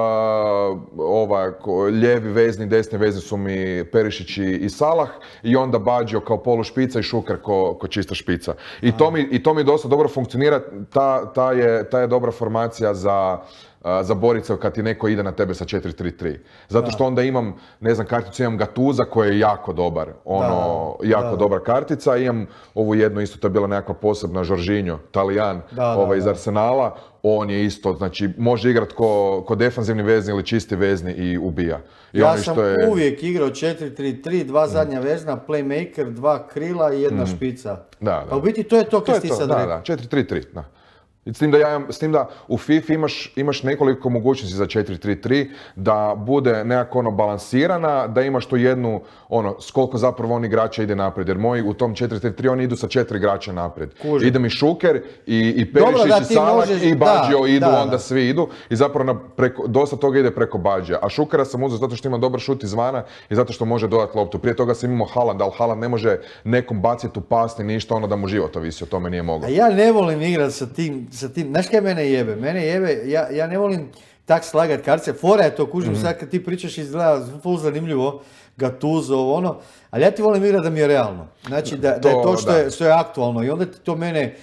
lijevi vezni, desni vezni su mi Perišić i Salah i onda Baggio kao polušpica i Šuker ko čista špica. I to mi dosta dobro funkcionira, ta je dobra formacija za Borica kad ti neko ide na tebe sa 4-3-3. Zato što onda imam, ne znam, karticu imam Gattusa koji je jako dobar, dobra kartica. Imam ovu jednu isto, to je bila nekakva posebna, Jorginho, Talijan, iz Arsenala. On je isto, znači može igrati ko defanzivni vezni ili čisti vezni i ubija. Ja sam uvijek igrao 4-3-3, 2 zadnja vezna, playmaker, 2 krila i 1 špica. Pa u biti to je to kad ti sad rekao. 4-3-3, da. S tim da u FIFA imaš nekoliko mogućnosti za 4-3-3, da bude nekako balansirana, da imaš tu jednu, s koliko zapravo on igrača ide naprijed. Jer moji u tom 4-3-3 oni idu sa 4 igrača naprijed. Ide mi Šuker i Perišić i Salah i Baggio idu, onda svi idu. I zapravo dosta toga ide preko Baggia. A Šukera sam uzeo zato što ima dobar šut izvana i zato što može dodati loptu. Prije toga sam imao Haaland, ali Haaland ne može nekom baciti u pas ni ništa, da mu život ovisi, o tome nije moglo. A ja ne volim igrati sa tim, znaš kaj mene jebe? Mene jebe, ja ne volim tak slagat kartice, fora je to, kužim sad kad ti pričaš izgleda full zanimljivo, Gattuso, ali ja ti volim igrati da mi je realno. Znači da je to što je aktualno i onda ti to mene,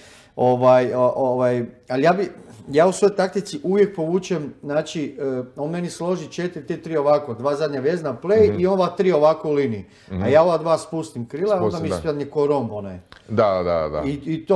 ali ja u svojoj taktici uvijek povučem, znači, on meni složi 4-3 ovako, 2 zadnja vezna play i ova 3 ovako u liniji. A ja ova 2 spustim krila, onda mi spadne ko romb onaj. Da.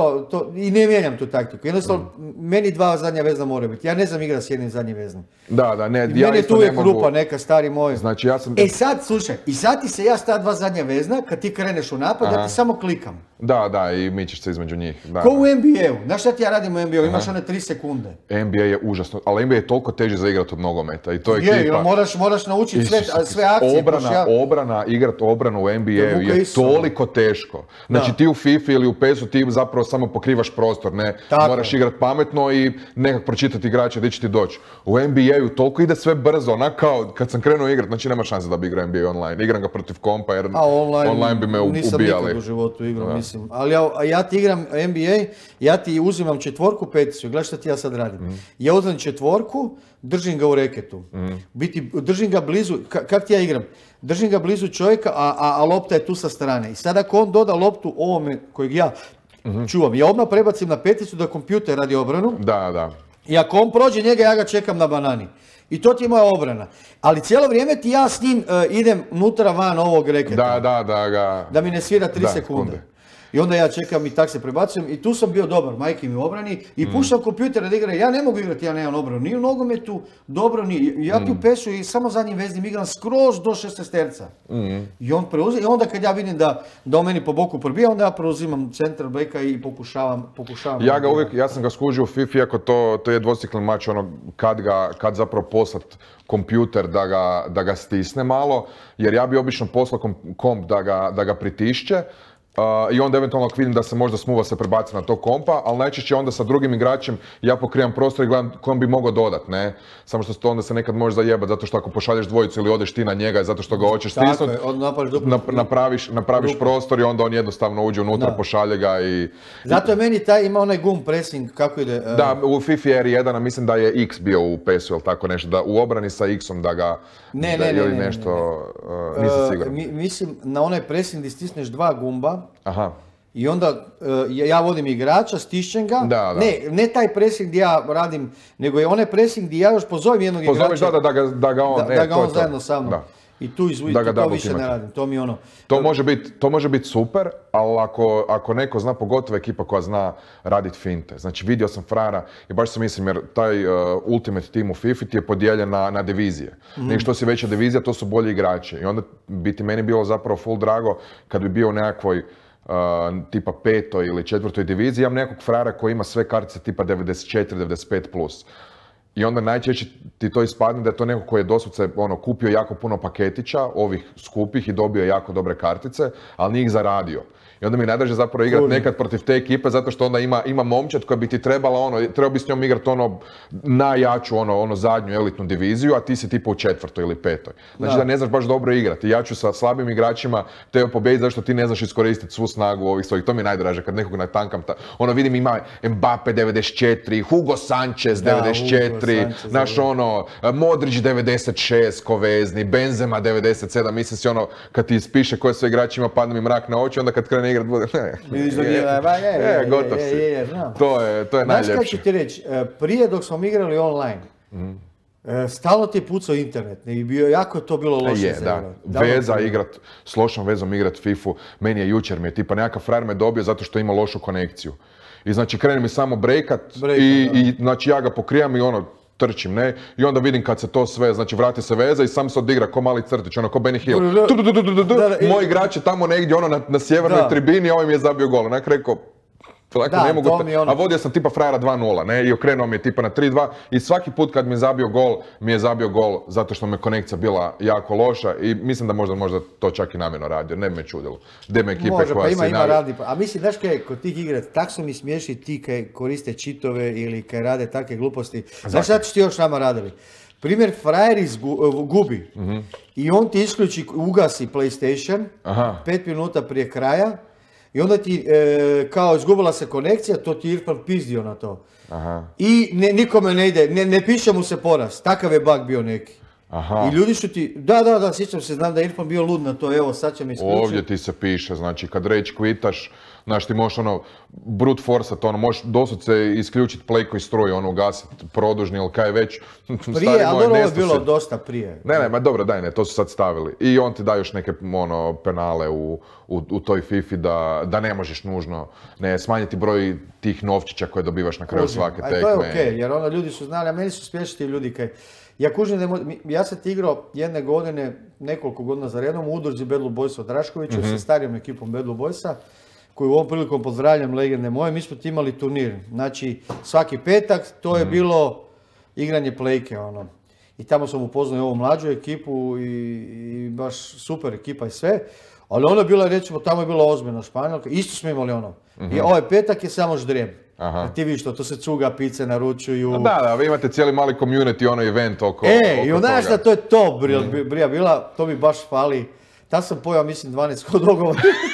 I ne mijenjam tu taktiku. Jednostavno, meni 2 zadnja vezna mora biti. Ja ne znam igrati s jednim zadnjim veznom. Meni je tu uvijek grupa neka, stari moj. Znači, ja sam... Sad, slušaj, i sad ti se ja sta 2 zadnja vezna, kad ti kreneš u napad, ja ti samo klikam. Da, i mičeš se između njih. Ko u NBA-u. Znaš šta ti ja radim u NBA-u? Imaš one 3 sekunde. NBA je užasno, ali NBA je toliko teže za igrati od nogometa i to je ekipa. Moraš naučiti sve akcije. Igrati obranu u NBA-u je toliko teško. Znači ti u FIFA ili u PES-u ti zapravo samo pokrivaš prostor, ne? Moraš igrati pametno i nekak pročitati igrače gdje će ti doći. U NBA-u toliko ide sve brzo, onak kao kad sam krenuo igrati, znači nema šanse da bi igrao NBA online. Igram ga protiv kompa jer online bi me ubijali. Nisam nikad u životu igrao, mislim. Ali ja ti igram NBA, ja ti uzimam 4, 5, gledaj šta ti ja sad radim. Ja uzmem 4, držim ga u reketu. Biti, držim ga blizu, kak ti ja igram? Držim ga blizu čovjeka, a lopta je tu sa strane. I sad ako on doda loptu ovome kojeg ja čuvam, ja odmah prebacim na 5 da kompjuter radi obranu. Da. I ako on prođe njega, ja ga čekam na banani. I to ti je moja obrana. Ali cijelo vrijeme ti ja s njim idem unutra van ovog reketa. Da mi ne svira 3 sekunde. I onda ja čekam i tak se prebacujem i tu sam bio dobar, majke mi u obrani i puštam kompjuter da igra. Ja ne mogu igrati, ja nemam obranu, ni u nogometu, dobro ni. Ja ti u PES-u i samo zadnjim veznim igram skroz do 16-terca. I on preuzim, i onda kad ja vidim da on meni po boku probija, onda ja preuzimam centar beka i pokušavam. Ja sam ga skužio u FIFA, iako to je dvociklen mač, kad zapravo poslat kompjuter da ga stisne malo, jer ja bi obično poslao komp da ga pritišće. I onda eventualno ako vidim da se možda smuva se prebaci na to kompa, ali najčešće onda sa drugim igračem ja pokrivam prostor i gledam kojom bi mogao dodat, ne? Samo što to onda se nekad može zajebat, zato što ako pošalješ dvojicu ili odeš ti na njega zato što ga hoćeš stisnut, napraviš prostor i onda on jednostavno uđe unutra, pošalje ga i... Zato je meni ima onaj gum pressing, kako ide? Da, u FIFA R1, a mislim da je X bio u PES-u ili tako nešto, da u obrani sa X-om da ga... Ne. Nisam siguran. Mislim, na onaj pressing gdje stisneš 2 gumba, aha. I onda ja vodim igrača, stišćem ga. Da. Ne taj pressing gdje ja radim, nego je onaj pressing gdje ja još pozovem jednog igrača. Pozoveš da ga on zajedno sa mnom. i tu da ga to double više ne teamate. radim. To mi je ono... To može biti super, ali ako neko zna, pogotovo ekipa koja zna raditi finte. Znači vidio sam frajera i baš se mislim jer taj Ultimate Team u FIFA ti je podijeljen na divizije. Nek što si veća divizija, to su bolji igrači. I onda bi ti meni bilo zapravo full drago kad bi bio u nekakvoj tipa 5. ili 4. diviziji, imam nekog frajera koji ima sve kartice tipa 94, 95+. I onda najčešće ti to ispadne da je to neko koji je doslovce kupio jako puno paketića, ovih skupih i dobio jako dobre kartice, ali nije ih zaradio. I onda mi je najdraže zapravo igrati nekad protiv te ekipe zato što onda ima momčad koja bi ti trebao bi s njom igrati najjaču, zadnju elitnu diviziju, a ti si tipa u 4. ili 5. Znači da ne znaš baš dobro igrati. Ja ću sa slabim igračima tebe pobijediti zašto ti ne znaš iskoristiti svu snagu ovih svojih. To mi je najdraže kad nekog natankam. Vidim ima Mbappe 94, Hugo Sanchez 94, naš Modrić 96 ko vezni, Benzema 97, mislim si kad ti ispiše koje sve igrači ima padne mi mrak na oči, onda kad krene igrat bude gotov si. To je najljepše. Znaš kaj ću ti reći, prije dok smo igrali online, stalno ti je pucao internet, jako je to bilo loše za igrat. Veza igrat, s lošom vezom igrat FIFA-u, meni je jučer mi je tipa nekakav frajer me dobio zato što ima lošu konekciju. I znači krene mi samo breakat i znači ja ga pokrijam i trčim, ne? I onda vidim kad se to sve, znači vrati se veza i sam se odigra ko mali crtić, ko Benny Hill. Moj igrač je tamo negdje na sjevernoj tribini, a ovaj mi je zabio gol. Onak rekao, ne mogu a vodio sam tipa frajera 2-0, ne? I okrenuo mi je tipa na 3-2 i svaki put kad mi je zabio gol zato što me konekcija bila jako loša i mislim da možda to čak i namjerno radio, ne bi me čudilo. Može, pa ima radi. A mislim, znaš kaj, kod tih igra, tak su mi smiješni ti kaj koriste čitove ili kaj rade takve gluposti. Znaš šta ću ti još nama radili? Primjer, frajer gubi i on ti ugasi PlayStation 5 minuta prije kraja. I onda ti, kao izgubila se konekcija, to ti Irfan pizdio na to. I nikome ne ide, ne piše mu se poraz. Takav je bug bio neki. I ljudi su ti, da, sjećam se, znam da je Irfan bio lud na to, evo sad će mi isključiti. Ovdje ti se piše, znači kad rage quitaš, znaš ti možeš brute forceat, možeš doslovce isključiti play koji struji, ugasiti produžni ili kaj već. Prije, ali ovo je bilo dosta prije. Ne, ma dobro, daj ne, to su sad stavili. I on ti da još neke penale u toj FIFA da ne možeš nužno smanjiti broj tih novčića koje dobivaš na kraju svake tekme. To je okej, jer ljudi su znali, a meni su smiješni ti ljudi kaj... Ja kužim ja sam ti igrao jedne godine, nekoliko godina za redom u udruzi Bad Blue Boysa od Draškovića sa starijom ekipom Bad Blue Boysa, koju ovom prilikom pozdravljam, legende moje. Mi smo ti imali turnir, znači svaki petak to je bilo igranje plejke, I tamo sam upoznao i ovu mlađu ekipu i baš super ekipa i sve. Ali je bilo, recimo, tamo je bila ozbiljna Španjolka, isto smo imali I ovaj petak je samo ždrijeb. A ti vidiš to se cuga, pice naručuju. Da, vi imate cijeli mali community, event oko i znaš da to je to brija bila, to mi baš fali. Tam sam pojao, mislim, 12 hot dogova.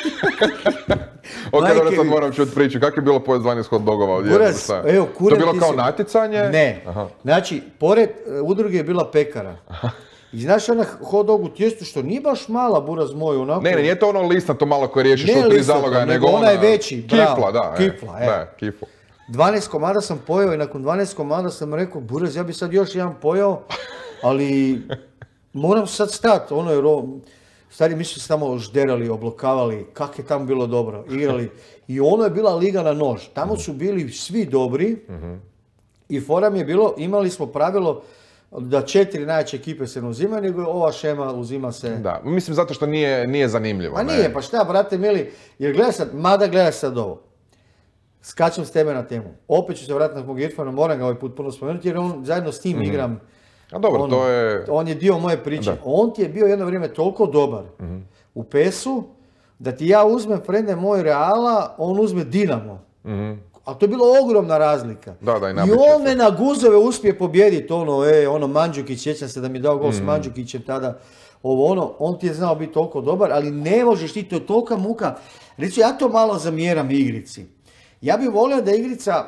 Ok, dobro, sad moram čuti priču. Kako je bilo pojeti 12 hot dogova? To je bilo kao natjecanje? Ne. Znači, pored udruge je bila pekara. I znaš hot dog u tijestu što nije baš mala, buraz moj, onako... Ne, nije to listna, to malo koje riješiš u 3 zaloga, nego ona je veći, kifla, da. Kifla, 12 komada sam pojeo i nakon 12 komada sam rekao, buraz, ja bi sad još jedan pojeo, ali moram sad stati, stari mi su tamo žderali, oblokavali, kak je tamo bilo dobro, igrali. I je bila liga na nož, tamo su bili svi dobri i fora mi je bilo, imali smo pravilo da 4 najjače ekipe se ne uzimaju, nego ova šema uzima se... Da, mislim zato što nije zanimljivo. A nije, pa šta, brate mili, jer gledaj sad ovo. Skačem s teme na temu. Opet ću se vratiti na mog Irfana, moram ga ovaj put puno spomenuti, jer zajedno s tim igram. A dobro, to je... On je dio moje priče. Da. On ti je bio jedno vrijeme toliko dobar u PES-u, da ti ja uzmem frende moj Reala, on uzme Dinamo. Ali to je bilo ogromna razlika. I on me na guzove uspije pobijediti, Mandžukić, sjećam se da mi je dao gol s Mandžukićem tada, on ti je znao biti toliko dobar, ali ne možeš ti, to je tolika muka. Reći, ja to malo zamjeram igrici. Ja bih volio da igrica,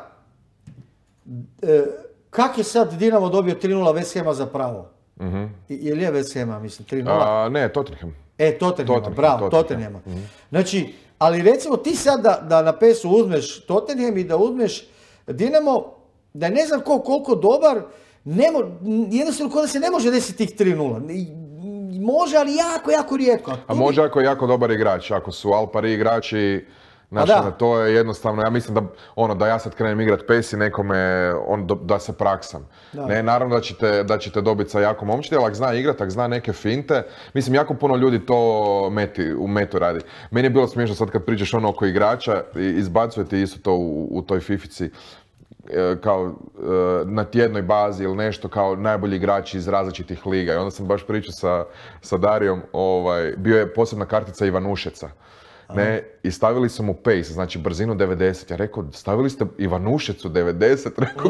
kak je sad Dinamo dobio 3-0 West Hama za pravo? Ili je West Hama, mislim, 3-0? Ne, Tottenham. Tottenhama. Znači, ali recimo ti sad da na PES-u uzmeš Tottenham i da uzmeš Dinamo, da ne znam koliko dobar, jednostavno kod da se ne može desiti tih 3-0. može, ali jako, jako rijetko. A može ako je jako dobar igrač, ako su al pari igrači, znači, to je jednostavno, ja mislim da ja sad krenem igrat PES i nekome, da se praksam. Ne, naravno da ćete dobiti sa jako momčadi, ali ako zna igrat, ako zna neke finte, mislim, jako puno ljudi to u metu radi. Meni je bilo smiješno sad kad pričaš oko igrača, izbacujete isto to u toj Fifici, kao na tjednoj bazi ili nešto kao najbolji igrači iz različitih liga. I onda sam baš pričao sa Darijom, bio je posebna kartica Ivanušeca. Ne, i stavili su mu pace, znači brzinu 90. Ja rekao, stavili ste Ivanušecu 90. Rekao,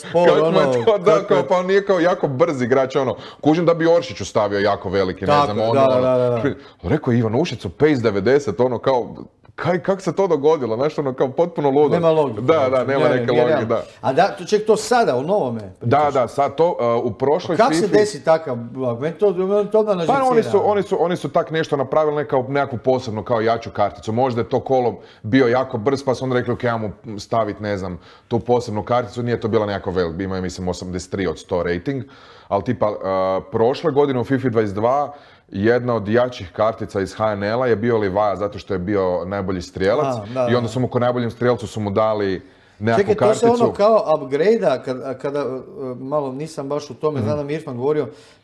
pa on nije kao jako brz igrač, kužim da bi Oršiću stavio jako veliki, ne znam, rekao Ivanušecu pace 90, kao, kako se to dogodilo, znaš, kao potpuno ludo. Nema logike. Da, nema neke logike, da. A ček, to sada, u novome? Da, sad to, u prošloj Kako se desi takav, meni to odmah nažicira. Oni su tak nešto napravili, kao nekakvu posebnu, kao jaču karticu. Možda je to kolo bio jako brz, pa su onda rekli, ok, ja mu staviti, ne znam, tu posebnu karticu, nije to bila nekako velik, ima je, mislim, 83 od 100 rating, ali tipa, prošle godine u FIFA 22, jedna od jačih kartica iz HNL-a je bio Livaja zato što je bio najbolji strijelac i onda su mu ko najboljem strijelcu su mu dali nekakvu karticu. Čekaj, to se kao upgrade-a, kada malo nisam baš u tome, znam da mi Irfan govorio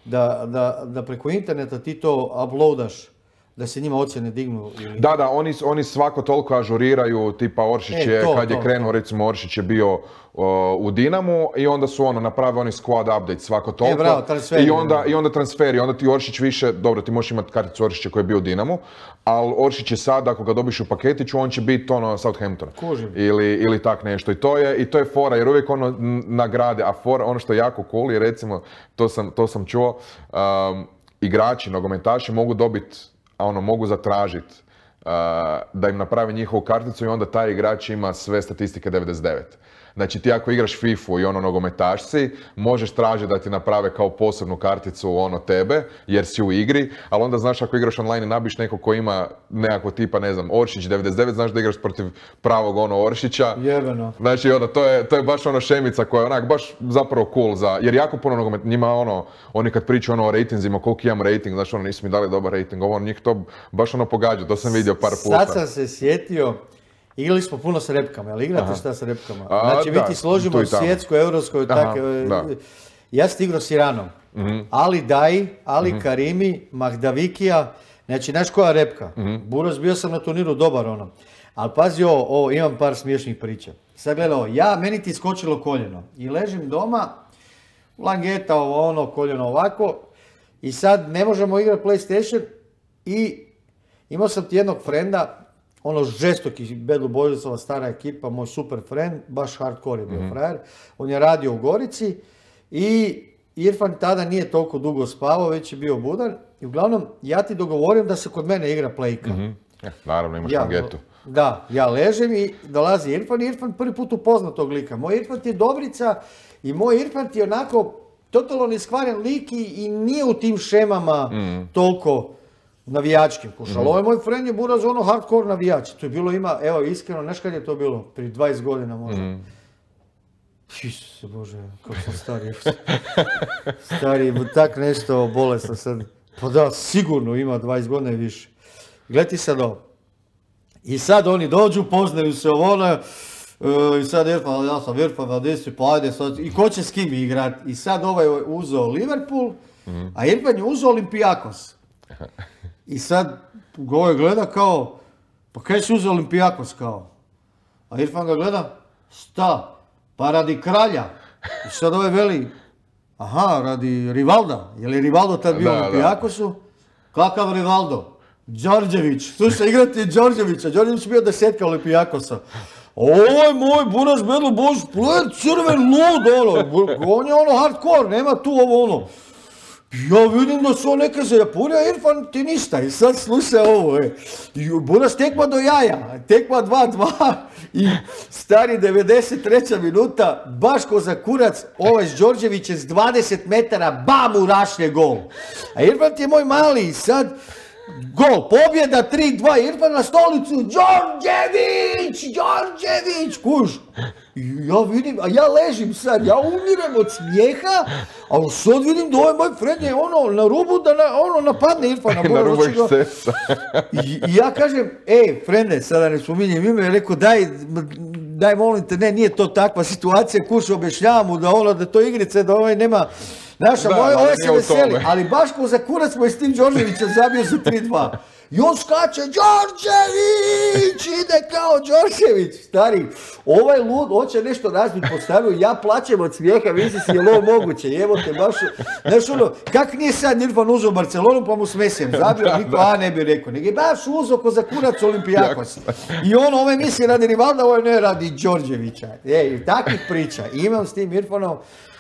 da preko interneta ti to uploadaš, da se njima ocjene dignu. Da, oni svako toliko ažuriraju, tipa Oršić je, kad je krenuo, recimo Oršić je bio u Dinamu i onda su naprave oni squad update svako toliko. I onda transferi, onda ti Oršić više, dobro ti možeš imati karticu Oršića koji je bio u Dinamu, ali Oršić je sad, ako ga dobiš u paketiću, on će biti Southampton. Ili tak nešto. I to je fora, jer uvijek nagrade, a fora, ono što je jako cool je recimo, to sam čuo, igrači, nogometaši mogu dobiti, mogu zatražiti da im napravi njihovu karticu i onda taj igrač ima sve statistike 99. Znači ti ako igraš FIFA-u i nogometaš si, možeš tražiti da ti naprave kao posebnu karticu tebe, jer si u igri, ali onda znaš ako igraš online i nabiš nekog ko ima nekako tipa, ne znam, Oršić 99, znaš da igraš protiv pravog Oršića. Jebeno. Znači to je baš šemica koja je onak baš zapravo cool za, jer jako puno nogometa, njima oni kad pričaju o ratingzima, koliko imam rating, znaš nisu mi dali dobar rating, njih to baš pogađa, to sam vidio par puta. Sad sam se sjetio, igrali smo puno s repkama, ali igrate šta s repkama? Znači mi ti složimo svjetsko, europsko, ja sam igrao s Iranom. Ali Dai, Ali Karimi, Mahdavikija, znači znaš koja repka? Buraz, bio sam na turniru dobar Ali pazi ovo, imam par smiješnih priča. Sad gledaj ovo, meni ti skočilo koljeno i ležim doma, langeta koljeno ovako i sad ne možemo igrati PlayStation i imao sam ti jednog frenda, žestoki Bedlu Božicova stara ekipa, moj super friend, baš hardcore je bio frajer. On je radio u Gorici i Irfan tada nije toliko dugo spavao, već je bio budan. I uglavnom, ja ti dogovorim da se kod mene igra Playka. Naravno, imaš langetu. Da, ja ležem i dolazi Irfan i Irfan prvi put upozna tog lika. Moj Irfan ti je Dobrica i moj Irfan ti je onako totalno neskvaren lik i nije u tim šemama toliko navijačkim kušal. Ovo je moj friend je Buraz hardcore navijač. To je bilo evo iskreno, znaš kad je to bilo? Prije 20 godina možda. Isuse Bože, kako sam stari. Stari, tak nešto bolesno sad. Pa da, sigurno ima 20 godina i više. Gledaj ti sad ovo. I sad oni dođu, poznaju se i sad Irfan, ja sam Irfan, a gdje si, pa ajde sad. I ko će s kim igrati? I sad ovaj je uzeo Liverpool, a Irfan je uzeo Olympiakos. I sad ovaj gleda kao, pa kaj si uzeo Olympiakos kao? A Irfan ga gleda, šta? Pa radi kralja. I sad ovaj veli, aha, radi Rivalda. Je li Rivaldo tad bio u Olympiakosu? Kakav Rivaldo? Đorđević. Slušaj, igrati Đorđevića. Đorđević je bio 10 Olympiakosa. Ovo moj Buraz Bedlo Bož, crven lud, on je hardcore, nema tu ovo Ja vidim da su neke za Japunija, Irfan ti ništa. I sad slušaj ovo, Buraz tekma do jaja, tekma 2-2 i stari 93. minuta, baš ko za kurac, ovaj Đorđević je s 20 metara, bam, u rašlje gol. A Irfan ti je moj mali i sad Gol, pobjeda, 3-2, Irfan na stolicu, Đorđević, kuž. Ja vidim, a ja ležim sad, ja umirem od smijeha, ali sad vidim da ovaj moj friend je ono na rubu da napadne Irfana. Na rubu ekscesa. I ja kažem, frende, sada ne spominjem ime, rekao daj molim te, ne, nije to takva situacija, kuš, objašnjavam mu da to igrice, da ovaj nema... Znaš, ovaj se veseli, ali baš ko za kurac mu je s tim Đorđevića zabio za 3-2. I on skače, Đorđević, ide kao Đorđević. Stari, ovaj lud, hoće nešto razbiti po stanu, ja plaćem od smijeha, misli si, je li ovo moguće, evo te baš, znaš ono, kak nije sad Irfan uzeo Barcelonu pa mu s Mesijem zabio, niko ne bi rekao, nego je baš uzeo ko za kurac Olimpijakos. I on ove misli radi Rivalda, ovo ne radi Đorđevića. Takvih priča, imam s tim Irfanom.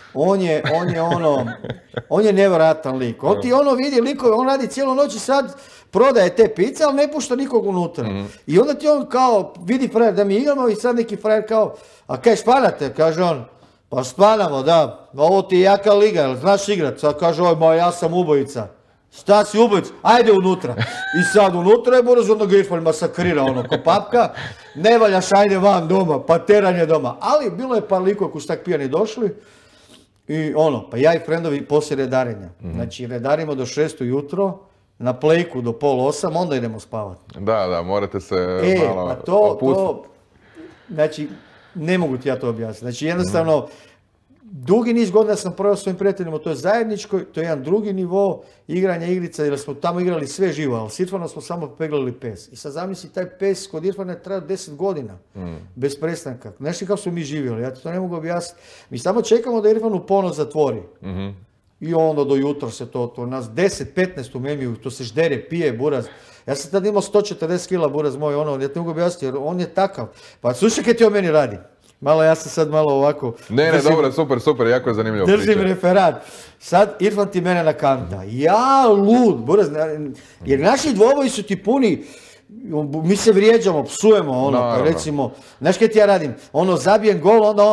On je nevjerojatan lik. On ti vidi likove, on radi cijelu noć i sad prodaje te pice, ali ne pušta nikog unutra. I onda ti on kao vidi frajer da mi igramo i sad neki frajer kao, a kaj španate? Kaže on, pa španamo, da, ovo ti je jaka liga, jel znaš igrat? Sad kaže oj, ja sam ubojica. Šta si ubojica? Ajde unutra. I sad unutra je Boris onda ga Irfan masakrira ko papka. Ne valjaš, ajde van doma, pa teranje doma. Ali bilo je par likova koji su tak pijani došli. I pa ja i frendovi poslije redarenja. Znači, redarimo do 6 ujutro, na plejku do 7:30, onda idemo spavati. Da, morate se malo opustiti. Znači, ne mogu ti ja to objasniti. Znači, jednostavno, dugi niz godina sam proveo s svojim prijateljima, to je zajedničko, to je jedan drugi nivo igranja igrica, jer smo tamo igrali sve živo, ali s Irfanom smo samo peglali pes. I sad zamisli, taj pes kod Irfana je trajao 10 godina, bez prestanka. Znaš li kako smo mi živjeli, ja ti to ne mogu objasniti. Mi samo čekamo da Irfanu ponos zatvori. I onda do jutra se to nas 10-15 u Memiju, to se ždere, pije, buraz. Ja sam tad imao 140 kila, buraz moj, ja te mogu objasniti, jer on je takav. Pa slušaj kaj ti o meni radi. Ja sam sad malo ovako... Ne, dobro, super, jako je zanimljivo priča. Držim referat. Sad Irfan ti mene nakanta. Ja lud, buraz, jer naši dvoboji su ti puni, mi se vrijeđamo, psujemo, pa recimo, znaš kaj ti ja radim? Zabijem gol, onda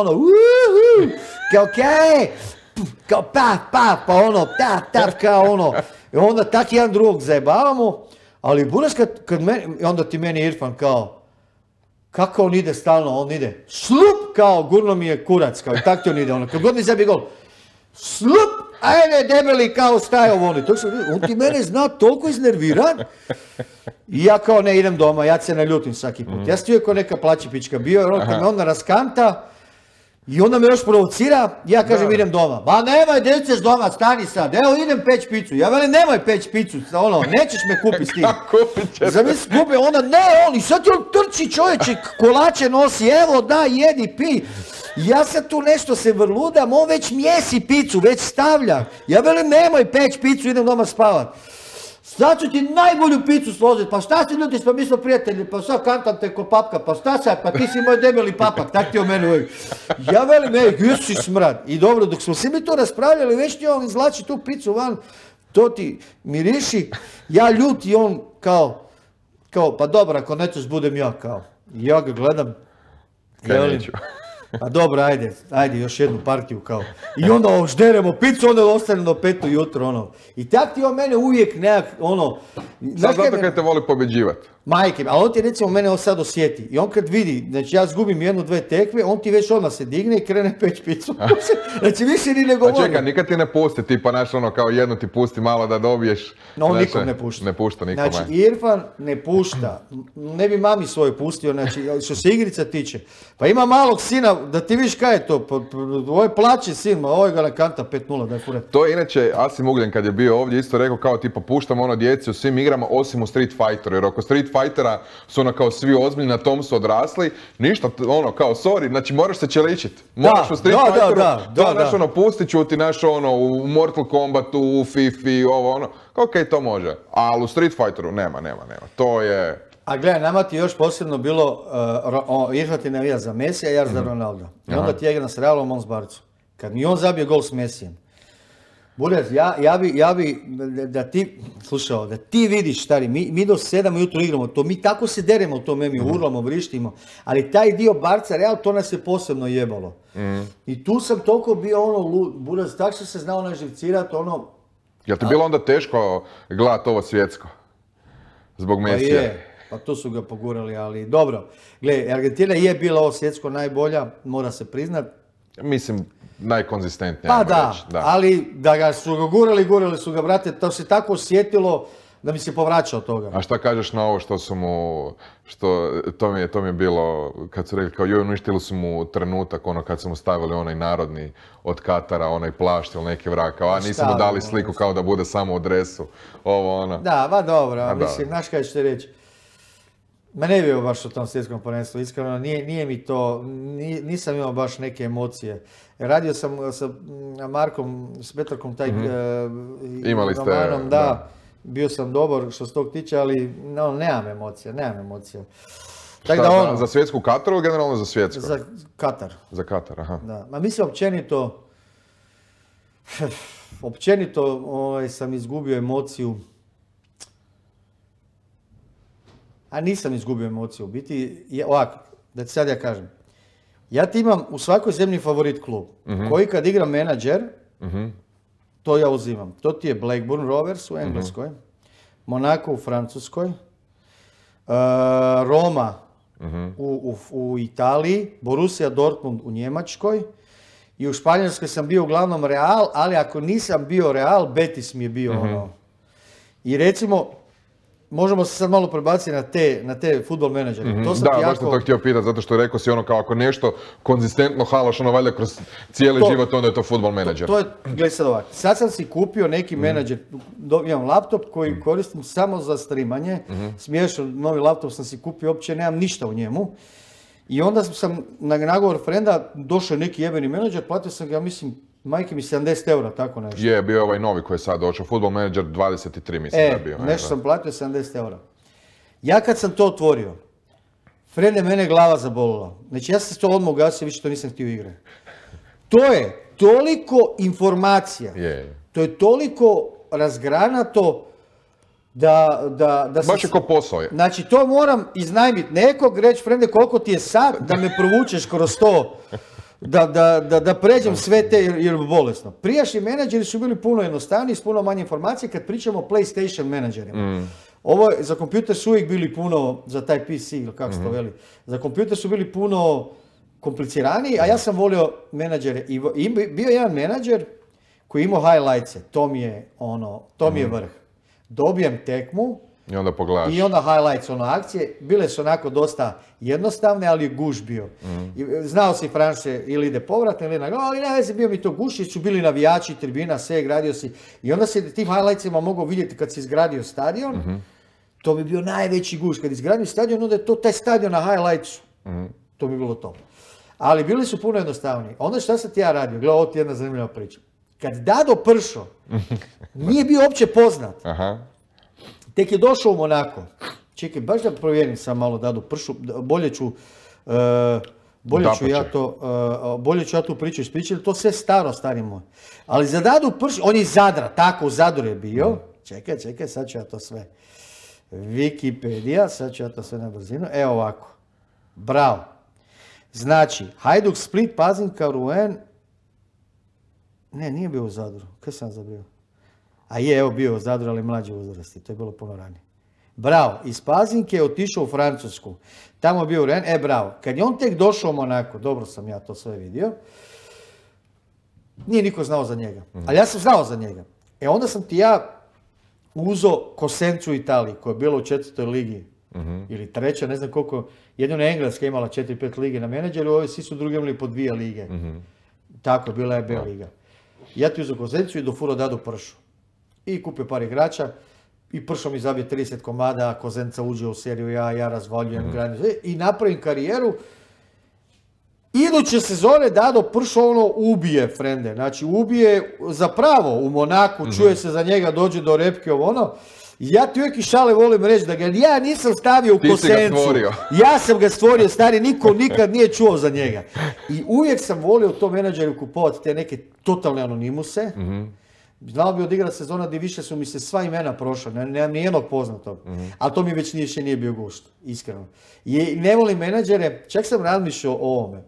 kao kaj, kao pa, pa tap, kao i onda tak jedan drugog zajebavamo, ali buraz kad meni, onda ti meni Irfan kao, kako on ide stalno, on ide slup, kao gurno mi je kurac, kao i tak ti on ide, kad god mi zabije gol, slup, ajde debeli, kao staje on ti mene zna toliko iznerviran, i ja kao ne idem doma, ja se naljutim svaki put, ja sam kao neka plaćipička bio, kad me onda raskanta, i onda me još provocira, ja kažem idem doma. Ba nemoj djece doma, stani sad, evo idem peć picu. Ja velim nemoj peć picu, nećeš me kupiti s tim. Zamisli kupi, onda ne on, i sad ti on trči čovječe, kolače nosi, evo da jedi, pi. Ja sad tu nešto se vrludam, on već mjesi picu, već stavlja. Ja velim nemoj peć picu, idem doma spavat. Sad ću ti najbolju picu složiti, pa šta si ljudi, pa mi smo prijatelji, pa sad kantam te ko papka, pa šta sad, pa ti si moj debeli papak, tak ti o meni uvijek. Ja velim, jesi smrad. I dobro, dok smo svi mi to raspravljali, već ti on izvlači tu picu van, to ti miriši, ja ljut i on kao, pa dobro, ako nećeš budem ja, kao. I ja ga gledam, pa dobro, ajde, još jednu partiju, kao. I onda žderemo picu, onda ostane do 5 ujutro, I tak ti on mene uvijek nekak, Sad zato kad te voli pobjeđivati. Majke, ali on ti recimo mene sad osjeti. I on kad vidi, znači ja zgubim 1-2 tekme, on ti već odmah se digne i krene peć picu. Znači više ni ne govori. A čekaj, nikad ti ne pusti, tipa naš kao jednu ti pusti malo da dobiješ. No, on nikom ne pušta. Ne pušta nikome. Znači Irfan ne pušta. Ne bi mami svoju pustio, znači što se igrica tiče. Pa ima malog sina, da ti viš kaj je to, ovo je plaće sin, ovo je ga nakanta 5-0, daj fure. To je inače Asim Ugljen kad je bio ovdje isto rekao kao tipa puštamo djeci u svim igrama osim u Street Fighteru, jer oko Street Fightera su kao svi ozbiljni, na tom su odrasli, ništa kao sorry, znači moraš se čeličit. Moraš u Street Fighteru, pustit ću ti u Mortal Kombatu, u Fifi, okej, to može, ali u Street Fighteru nema, to je... A gledaj, nama ti još posebno bilo, Irfan ti navija za Mesija, ja za Ronaldo. I onda ti igram s Realom, on s Barcom. Kad mi on zabije gol s Mesijem, Burez, ja bi, da ti, slušao, da ti vidiš, stari, mi do 7 ujutro igramo to, mi tako se deremo u tom Memiju, urlamo, vrištimo, ali taj dio Barca, Real, to nas je posebno jebalo. I tu sam toliko bio lud, Burez, tako što se znao naživcirat, Jel ti bilo onda teško gledati ovo svjetsko? Zbog Pa Mesija. je, pa tu su ga pogurali, ali dobro. Gle, Argentina je bila ovo svjetsko najbolja, mora se priznat. Mislim, najkonzistentnija. Pa ajmo da, reći, da. ali da ga su ga gurali su ga, brate, to se tako osjetilo da mi se povraća od toga. A šta kažeš na ovo što su mu, to mi je bilo, kad su rekli kao joj, uništili su mu trenutak, ono kad su mu stavili onaj narodni od Katara, onaj plašt ili neki vrak, kao, a nisu mu dali sliku kao da bude samo u dresu, ovo ono. Da, ba dobro, A mislim, znaš kaj ću ti reći. Ma ne bio baš u tom svjetskom prvenstvu, iskreno, nije mi to, nisam imao baš neke emocije. Radio sam sa Markom, s Petarkom, taj Imali ste, romanom, da, bio sam dobar što se tog tiče, ali no, nemam emocija. Tako da za svjetsku Kataru ili generalno za svjetsku? Za Katar. Za Katar, aha. Da. Ma mislim općenito sam izgubio emociju. A nisam izgubio emociju. U biti, ovako, da ti sad ja kažem. Ja ti imam u svakoj zemlji favorit klub, koji kad igra menadžer, to ja uzimam. To ti je Blackburn Rovers u Engleskoj, Monaco u Francuskoj, Roma u Italiji, Borussia Dortmund u Njemačkoj i u Španjolskoj sam bio uglavnom Real, ali ako nisam bio Real, Betis mi je bio ono. I recimo, možemo se sad malo prebaciti na te futbol menadžere. Da, baš sam to htio pitati, zato što rekao si ono kao ako nešto konzistentno halaš ono valjda kroz cijeli život, onda je to futbol menadžer. To je, gledaj sad ovako, sad sam si kupio neki menadžer, imam laptop koji koristim samo za streamanje, smiješan novi laptop sam si kupio, uopće nemam ništa u njemu. I onda sam na nagovor frenda, došao neki jebeni menadžer, platio sam ga, mislim, majke mi 70 eura, tako nešto. Je, bio je ovaj novi koji je sad došao, Football Manager 23, mislim da je bio. Nešto sam platio 70 eura. Ja kad sam to otvorio, frende, mene glava zabolila. Znači ja sam to odmah ugasio, više to nisam htio igrati. To je toliko informacija, to je toliko razgranato da baš je ko posao je. Znači to moram iznajmiti nekog, reći frende koliko ti je sat da me provučeš kroz to. Da pređem sve te, jer je bolesno. Prijašnji menadžeri su bili puno jednostavniji, s puno manje informacije kad pričamo o PlayStation menadžerima. Ovo za kompjuter su uvijek bili puno, za taj PC, ili kako se to veli, za kompjuter su bili puno kompliciraniji, a ja sam volio menadžere. I bio je jedan menadžer koji imao highlights-e, to mi je vrh. Dobijem tekmu, i onda pogledaš. I onda highlights, akcije, bile su onako dosta jednostavne, ali je guš bio. Znao si Franše ili ide povratno ili ali ne veze, bio mi to guš, jer su bili navijači, tribina, sve, gradio si. I onda se tim highlightsima mogao vidjeti kad si izgradio stadion, to bi bio najveći guš. Kad izgradio stadion, onda je to taj stadion na highlightsu. To bi bilo to. Ali bili su puno jednostavniji. Onda šta sam ti ja radio? Gledaj, ovo ti je jedna zanimljiva priča. Kad Dado Pršo nije bio uopće poznat, tek je došao u Monako. Čekaj, baš da provjerim sam malo Dadu Pršu, bolje ću ja tu priču ispričati, to sve stari moj. Ali za Dadu Pršu, on je iz Zadra, tako u Zadru je bio. Čekaj, sad ću ja to sve. Wikipedia, sad ću ja to sve na brzinu. Evo ovako. Bravo. Znači, Hajduk, Split, Pazinka, Rouen. Ne, nije bio u Zadru. Kaj sam zabrio? A je, evo bio u Zadru, ali mlađi uzrasti. To je bilo puno ranije. Bravo. Iz Pazinke je otišao u Francusku. Tamo je bio u Ren. Bravo. Kad je on tek došao u Monako, dobro sam ja to sve vidio, nije niko znao za njega. Ali ja sam znao za njega. Onda sam ti ja uzo Cosenzu u Italiji, koja je bila u 4. ligi. Ili 3. ne znam koliko. Jedino Engleska imala 4-5 lige na menadžeru, ovi svi su drugi imali po 2 lige. Tako je, bila je B liga. Ja ti uzo Cosenzu i dofuro Dadu Pršu. I kupio par igrača i Pršo mi zabije 30 komada, Cosenza uđe u seriju, ja razvaljujem i napravim karijeru. Iduće sezone Dado Pršo ubije frende, znači ubije zapravo u Monaku, čuje se za njega, dođe do repke Ja ti uvijek i šale volim reći da ga ja nisam stavio u Cosenzu. Ja sam ga stvorio, stari, niko nikad nije čuo za njega. I uvijek sam volio u tom menadžeru kupovati te neke totalne anonimuse. Znao bi odigrati sezona gdje više su mi se sva imena prošla, nemam nijednog poznatog. Ali to mi već nije bio gušt, iskreno. I ne volim menadžere, čak sam razmišljao o ovome.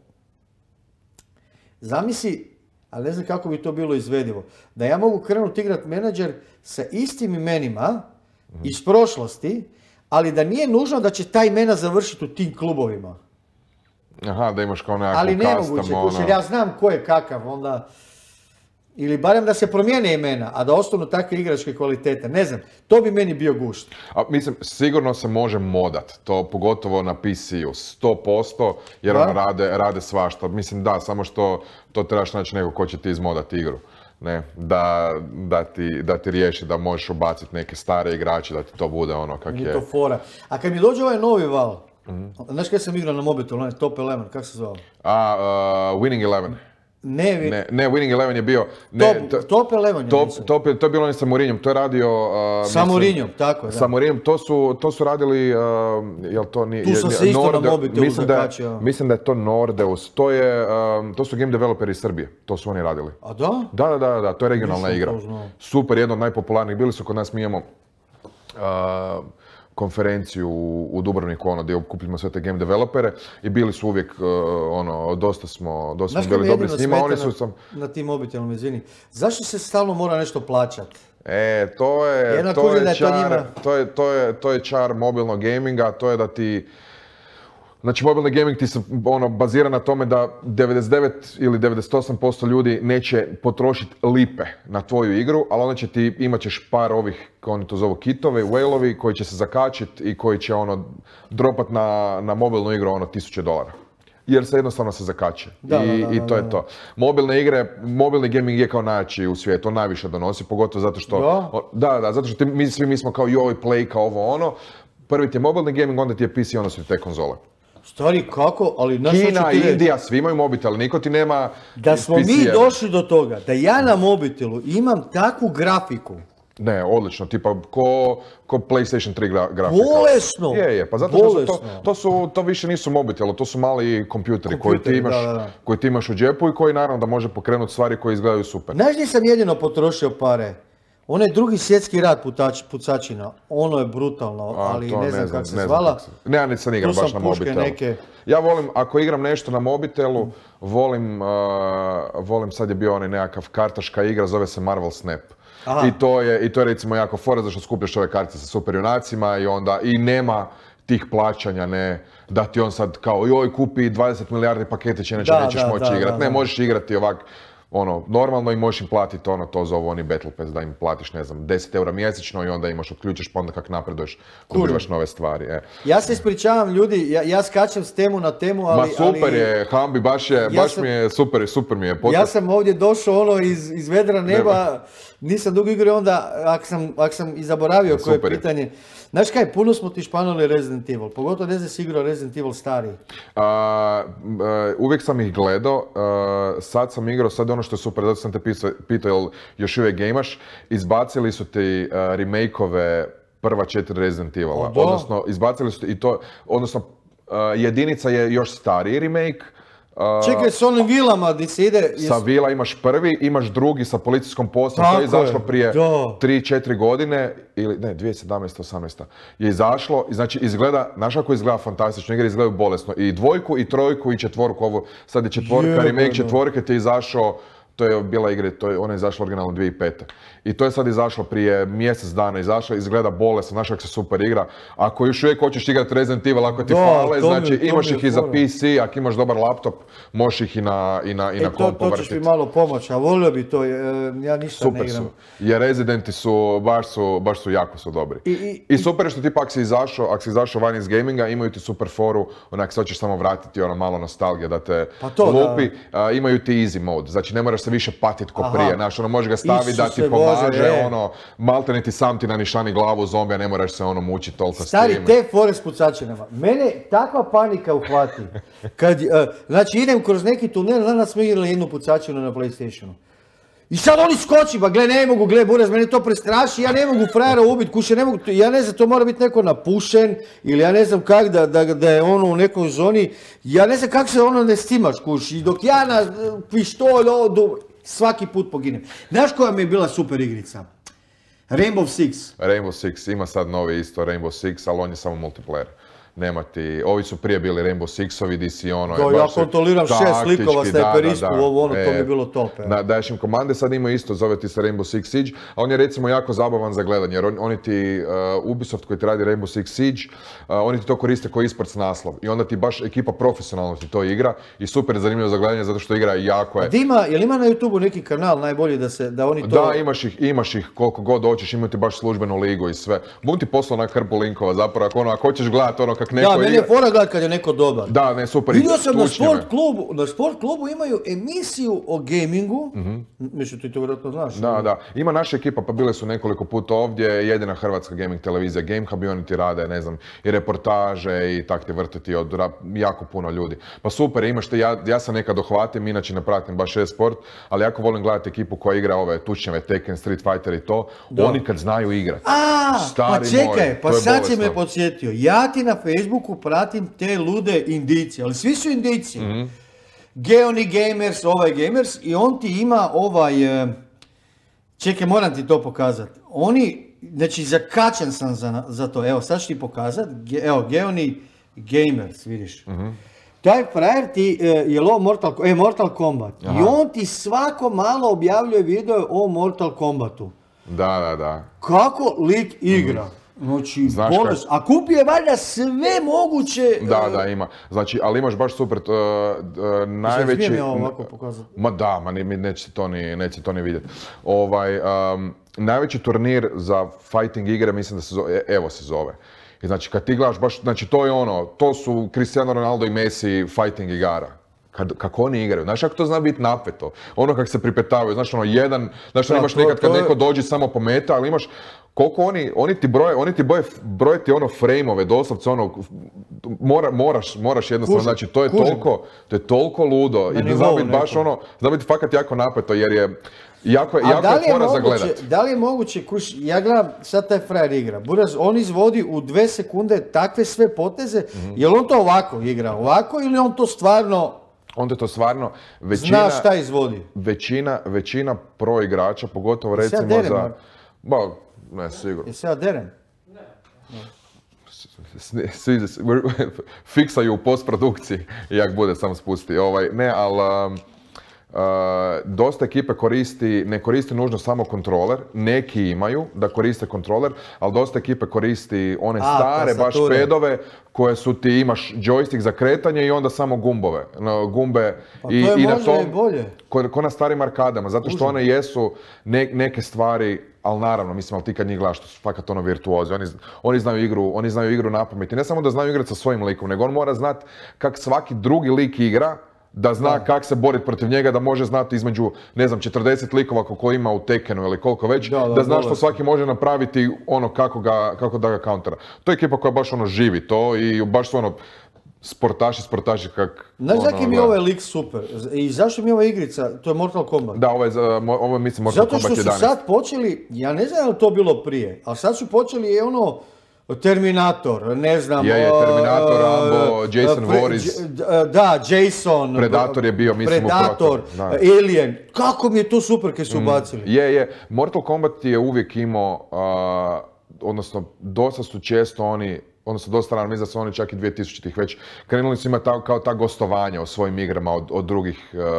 Zamisli, ali ne znam kako bi to bilo izvedivo, da ja mogu krenuti igrati menadžer sa istim imenima iz prošlosti, ali da nije nužno da će ta imena završiti u tim klubovima. Aha, da imaš kao nekakvu Ali nemoguće, custom, ono. jer ja znam ko je kakav, onda... Ili barem da se promijene imena, a da ostanu takve igračke kvalitete. Ne znam, to bi meni bio gušt. A mislim, sigurno se može modat, to pogotovo na PC-u, 100%, jer ono rade svašta. Mislim da, samo što to trebaš naći neko ko će ti izmodati igru. Ne, da ti riješi da možeš ubaciti neke stare igrače, da ti to bude ono kak je. To fora. A kad mi dođe ovaj novi val, znaš kada sam igrao na mobitelu, onaj Top 11, kako se zvao? Winning Eleven. Ne, Winning Eleven je bio... Top 11 to je bilo onaj sa Mourinhom, to je radio... sa Mourinhom, tako je, da. Sa Mourinhom, to su radili... jel to nije... Tu sam se isto na mobitelu zakačio. Mislim da je to Nordeus, to su game developeri iz Srbije, to su oni radili. A da? Da, to je regionalna igra. Super, jedna od najpopularnijih, bili su kod nas, mi imamo konferenciju u Dubrovniku, ono, gdje okupimo sve te game developere i bili su uvijek, dosta smo bili dobri s njima. Oni su na tim mobitelom, izvini. Zašto se stalno mora nešto plaćati? To je čar mobilnog gaminga, to je da ti... Znači, mobilni gaming ti se bazira na tome da 99 ili 98% ljudi neće potrošiti lipe na tvoju igru, ali onda imat ćeš par ovih, kao oni to zovu kitove, whale-ovi, koji će se zakačiti i koji će dropat na mobilnu igru $1000. Jer se jednostavno se zakače. I to je to. Mobilne igre, mobilni gaming je kao najjači u svijetu, on najviše donosi, pogotovo zato što... zato što mi smo kao joj, play, kao ovo ono. Prvi ti je mobilni gaming, onda ti je PC, onda su te konzole. Stari, kako? Ali Kina, Indija, svi imaju mobitel, niko ti nema... Da smo mi došli do toga, da ja na mobitelu imam takvu grafiku. Ne, odlično, tipa ko PlayStation 3 grafika. Bolesno! Je, pa zato što to više nisu mobiteli, to su mali kompjuteri koji ti imaš u džepu i koji naravno da može pokrenuti stvari koje izgledaju super. Znaš gdje sam jedino potrošio pare? Onaj Drugi svjetski rat pucačina, ono je brutalno, ali ne znam kako se zvala. Ne, ja nisam igram baš na mobitelu. Ja volim, ako igram nešto na mobitelu, volim, sad je bio onaj nekakav kartaška igra, zove se Marvel Snap. I to je recimo jako fora, zašto skupljaš ove kartice sa super junacima i nema tih plaćanja, ne, da ti on sad kao joj kupi 20 milijardi paketića, inače nećeš moći igrati. Ne, možeš igrati ovak, normalno i možeš im platiti to zovu oni Battle Pass, da im platiš, ne znam, 10 eura mjesečno i onda imaš, otključiš, pa onda kak napreduješ, dobivaš nove stvari. Ja se ispričavam ljudi, ja skačem s temu na temu, ali... Ma super je, Hambi, baš mi je super mi je podcast. Ja sam ovdje došao iz vedra neba, nisam dugo igrao, onda, ako sam i zaboravio koje je pitanje. Znaš kaj, puno smo ti španuli Resident Evil, pogotovo ne znam si igrao Resident Evil stariji. Uvijek sam ih gledao, sad sam igrao, sad ono što je super, zato sam te pitao jel još uvijek gejmaš, izbacili su ti remake-ove prva 4 Resident Evila, odnosno izbacili su ti i to, odnosno jedinica je još stariji remake. Čekaj, s onim vilama gdje se ide... Sa vila imaš prvi, imaš drugi sa policijskom postom, to je izašlo prije 3-4 godine, ili ne, 2017-18 je izašlo, znači izgleda, znaš kako izgleda fantastično, igre izgledaju bolesno, i dvojku, i trojku, i četvorku, ovo, sad je četvorka, remake četvorke ti je izašao, to je bila igra, ona je izašla originalno 2005. I to je sad izašlo prije mjesec dana, izgleda bolesno, znaš kako se super igra. Ako još uvijek hoćeš igrati Resident Evil, ako ti fale, znači imaš ih i za PC, ako imaš dobar laptop, možeš ih i na kompu vrtiti. To ćeš mi malo pomoći, a volio bi to, ja ništa ne igram. Super su, jer Residenti su, baš su jako su dobri. I super je što ti pa ako si izašao van iz gaminga, imaju ti super foru, onak se hoćeš samo vratiti, malo nostalgija da te lupi, imaju ti easy mode, znači ne moraš se više patiti ko prije, znaš, možeš ga staviti da ti pomaže, maltene ti sam ti nanišani glavu zombija, ne moraš se mučiti toliko s tim. Stari, te fore s pucačinama, mene takva panika uhvati, znači idem kroz neki tunel, danas smo igrali jednu pucačinu na PlayStationu. I sad oni skoči, ba gle, ne mogu, gle, buraz, mene to prestraši, ja ne mogu frajera ubiti, kuše, ne mogu, ja ne znam, to mora biti neko napušen, ili ja ne znam kak da je ono u nekoj zoni, ja ne znam kako se ono ne stimaš, kuš, i dok ja na pištolj, svaki put poginem. Znaš koja mi je bila super igrica? Rainbow Six. Rainbow Six, ima sad novi isto Rainbow Six, ali on je samo multiplayer. nema ti, ovi su prije bili Rainbow Sixovi, di si ono... Da, ja kontroliram 6 likova, snajperisku, ovo ono, to mi je bilo top. Daješ im komande, sad imaju isto, zove ti se Rainbow Six Siege, a on je recimo jako zabavan za gledanje, jer oni ti, Ubisoft koji ti radi Rainbow Six Siege, oni ti to koriste kao e-sports naslov i onda ti baš ekipa profesionalno ti to igra i super je zanimljivo za gledanje zato što igra jako je... Jel ima na YouTubeu neki kanal najbolji da oni to... Da, imaš ih koliko god hoćeš, imaju ti baš službenu ligu i sve. Bum ti poslao na hrpu linkova zapravo, ako hoćeš gledati ono kak neko igra... Da, meni je fora gledat kad je neko dobar. Da, ne, super. Vidio sam na sport klubu imaju emisiju o gamingu, mislim ti to vjerojatno znaš. Da, ima naša ekipa, pa bile su nekoliko puta ovdje, jedina hrvatska gaming televizija GameHub i oni ti rade, ne znam, i reportaže i tak ti vrteti od jako puno ljudi. Pa super, imaš te, ja sam nekad dohvatim, inače ne pratim baš e-sport, ali jako volim gledati ekipu koja igra ove tučnjave, Tekken, Street Fighter i to, oni kad znaju igrat. Pa čekaj, pa sad si me podsjetio, ja ti na Facebooku pratim te lude Indici, ali svi su Indici. Geoni Gamers, Gamers i on ti ima čekaj, moram ti to pokazati. Oni, znači zakačen sam za to, evo sad ću ti pokazati, evo Geoni Gamers, vidiš. Taj frajer ti je Mortal Kombat. Aha. I on ti svako malo objavljuje video o Mortal Kombatu. Da. Kako lik igra. Znači, a kupio valjda sve moguće... Da, ima. Znači, ali imaš baš super najveći... Smijem ja ovako pokazati? Ma da, neće to ni vidjeti. Najveći turnir za fighting igre, mislim da se zove, Evo se zove. I znači, kad ti gledaš baš, znači to je ono, to su Cristiano Ronaldo i Messi fighting igara. Kako oni igraju, znaš kako to zna biti napeto, ono kako se pripetavaju, znaš ono znaš ono imaš nekad kad neko dođe samo pometa, ali imaš koliko oni ti broje ti ono frame-ove, doslovce ono, moraš jednostavno, znači to je toliko ludo i da zna biti baš ono, zna biti fakat jako napeto jer je jako je fora za gledat. Da li je moguće, ja gledam sad taj frajer igra, Buraz, on izvodi u 2 sekunde takve sve poteze, je li on to ovako igra, ovako ili on to stvarno... Onda je to stvarno Znaš šta izvodi? Većina pro igrača, pogotovo recimo za... Ne, sigurno. Jesi ja derem? Ne. Fiksaju u postprodukciji, jak bude sam spusti. Ne, ali... dosta ekipe ne koristi nužno samo kontroler, neki imaju da koriste kontroler, ali dosta ekipe koristi one stare baš pedove koje su ti, imaš joystick za kretanje i onda samo gumbe. Pa to je možda i bolje. Ko na starim arkadama, zato što one jesu neke stvari, ali naravno, mislim, ali ti kad njih gledaš, to su fakat ono virtuozi, oni znaju igru napamet. I ne samo da znaju igrati sa svojim likom, nego on mora znati kak svaki drugi lik igra, da zna kako se boriti protiv njega, da može znati između, ne znam, 40 likova koliko ima u Tekkenu ili koliko već, da zna što svaki može napraviti ono kako da ga countera. To je ekipa koja baš ono živi to i baš su ono sportaši kak... Znaš zaki mi je ovaj lik super? I zašto mi je ova igrica? To je Mortal Kombat. Da, ovo je mislim Mortal Kombat 11. Zato što su sad počeli, ja ne znam je li to bilo prije, ali sad su počeli ono Terminator, ne znam... Terminator, Rambo, Jason Voorhees. Da, Jason. Predator je bio, mislim, Predator, Alien. Kako mi je to super kad su ubacili. Mortal Kombat je uvijek imao, odnosno dosta su često oni, odnosno dosta rano, mislim da su oni čak i 2000-ih već krenuli su imati kao ta gostovanja o svojim igrama od drugih,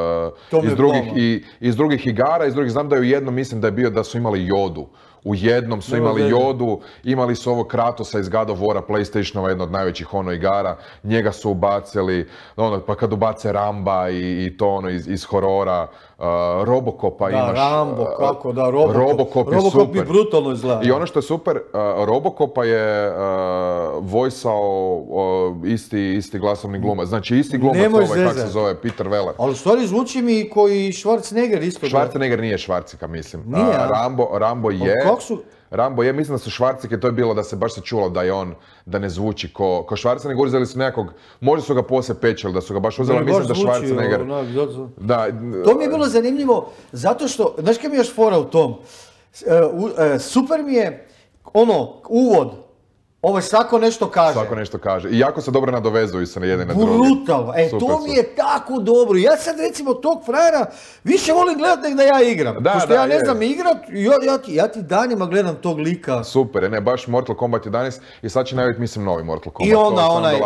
iz drugih igara, znam da je u jednom, mislim da je bio da su imali Jodu. U jednom su imali Jodu, imali su ovo Kratosa iz God of War-a, PlayStationova, jedna od najvećih igara, njega su ubacili, pa kad ubace Ramba i to iz horora, Robocopa imaš. Da, Rambo, kako da, Robocop je super. Robocop je brutalno izgleda. I ono što je super, Robocopa je vojsao isti glasovni glumac, znači isti glumac kako se zove, Peter Weller. Ali u stvari zvuči mi koji Schwarzenegger isto. Schwarzenegger nije Schwarzika, mislim. Nije, Rambo je. Rambo je, mislim da su Schwarzike, to je bilo da se baš se čulo da je on, da ne zvuči ko Schwarzenegger, uzeli su nekog, možda su ga poslije pečeli, da su ga baš uzeli, mislim da Schwarzenegger... To mi je bilo zanimljivo, zato što, znaš kaj mi je još fora u tom, super mi je, uvod, Ovo je svako nešto kaže. Svako nešto kaže. I jako se dobro nadovezuju se na jedan na drugi. Brutalno. To mi je tako dobro. Ja sad recimo tog frajera više volim gledat nek da ja igram. Pošto ja ne znam igrat, ja ti danima gledam tog lika. Super, ne, baš Mortal Kombat 11 i sad će najaviti, mislim, novi Mortal Kombat. I onda onaj,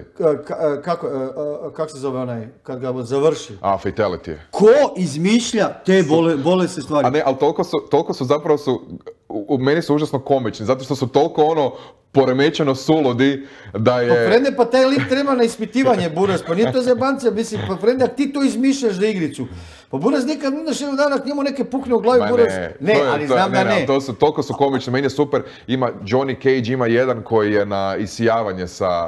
kako se zove onaj, kad ga završi? Fatality. Ko izmišlja te bolesne stvari? A ne, ali toliko su zapravo u meni su užasno komični, zato što su toliko poremećeno suludi da je... Pa frende, pa taj lik treba na ispitivanje, Buraz, pa nije to zebancija, mislim, pa frende, ti to izmišljaš za igricu. Pa Buraz nikad nudeš jednog dana k njemu neke pukne u glavi, Buraz. Toliko su komični, meni je super, ima Johnny Cage, ima jedan koji je na isijavanje sa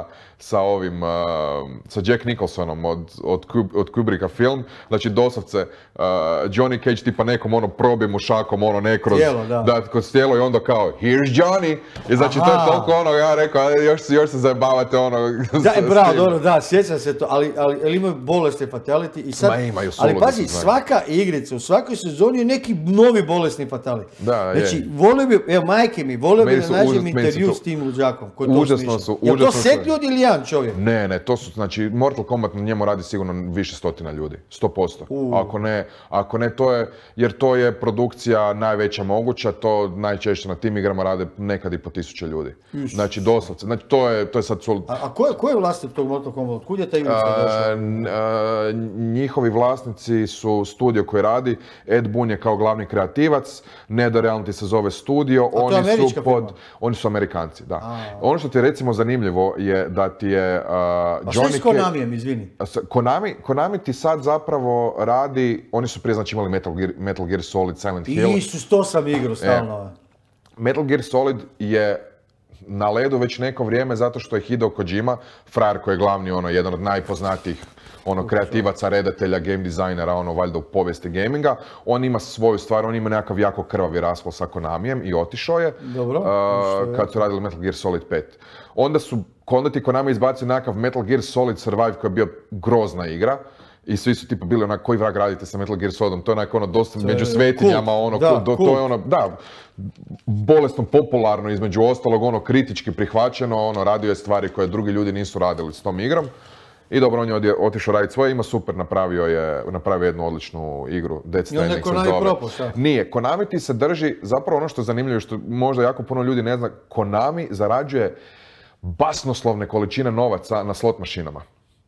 Jack Nicholsonom od Kubricka film, znači doslovce Johnny Cage tipa nekom probije mu šakom nekroz, kroz tijelo i onda kao here's Johnny, i znači to je toliko ja rekao, još se zajebavate bravo, dobro, da, sjećam se to, ali imaju bolesne fatality i sad, ali pazi, svaka igrica, u svakoj sezoni je neki novi bolesni fatality. Znači, volio bi, evo majke mi, volio bi da nađem intervju s tim luđakom, koji to smišlja. Je to set ljudi ili jedan čovjek? Ne, to su, znači, Mortal Kombat na njemu radi sigurno više stotina ljudi, 100%. Ako ne, to je, jer to je produkcija najveća moguća, to najčešće na tim igrama rade nekad i po 1000 ljudi. Znači, doslovce, znači, to je sad... A ko je vlasnik tog Mortal Kombat? Kud je ta igrica došla? Njihovi vlasnici su studio koji radi, Ed Boon je kao glavni kreativac, Nether Reality se zove studio, oni su Amerikanci, da. Ono što ti je recimo zanimljivo je da ti je a što je s Konamijem, izvini? Konami ti sad zapravo radi, oni su prije znači imali Metal Gear Solid, Silent Hill. To sam igrao stalno. Metal Gear Solid je na ledu već neko vrijeme zato što je Hideo Kojima, frajer koji je glavni, jedan od najpoznatijih kreativaca, redatelja, game dizajnera, valjda u povijesti gaminga. On ima svoju stvar, on ima nekakav jako krvavi raspol sa Konamijem i otišao je. Dobro. Kad su radili Metal Gear Solid 5. Onda ti Konami izbacio nekakav Metal Gear Solid Survive koji je bio grozna igra. I svi su tipa bili koji vrag radite sa Metal Gear Solidom, to je dosta među svetinjama, to je bolesno popularno između ostalog, kritički prihvaćeno, radio je stvari koje drugi ljudi nisu radili s tom igrom. I dobro, on je otišao raditi svoje, ima super, napravio jednu odličnu igru, Death Stranding se zove. Nije, Konami ti se drži, zapravo ono što je zanimljivo, što možda jako puno ljudi ne zna, Konami zarađuje basnoslovne količine novaca na slot mašinama.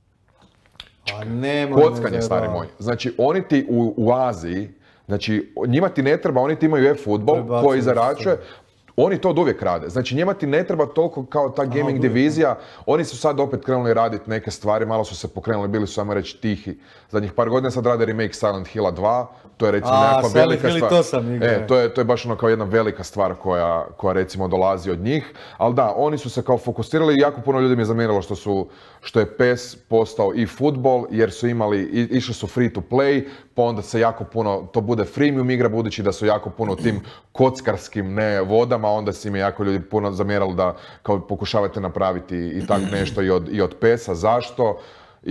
Kockanje, stari moj. Znači, oni ti u Aziji, znači, njima ti ne treba, oni ti imaju e-futbol koji zarađuje, oni to od uvijek rade. Znači, njima ti ne treba toliko kao ta gaming divizija, oni su sad opet krenuli raditi neke stvari, malo su se pokrenuli, bili su, ajmo reći, tihi. Zadnjih par godina sad rade remake Silent Hilla 2, to je recimo nekakva velika stvar. To je baš kao jedna velika stvar koja recimo dolazi od njih. Ali da, oni su se kao fokusirali i jako puno ljudi mi je zamjerilo što je PES postao i futbol, jer su išli su free to play, pa onda se jako puno, to bude freemium igra, budući da su jako puno u tim kockarskim vodama, onda si mi jako ljudi puno zamjerali da kao pokušavate napraviti i tak nešto i od PES-a. Zašto?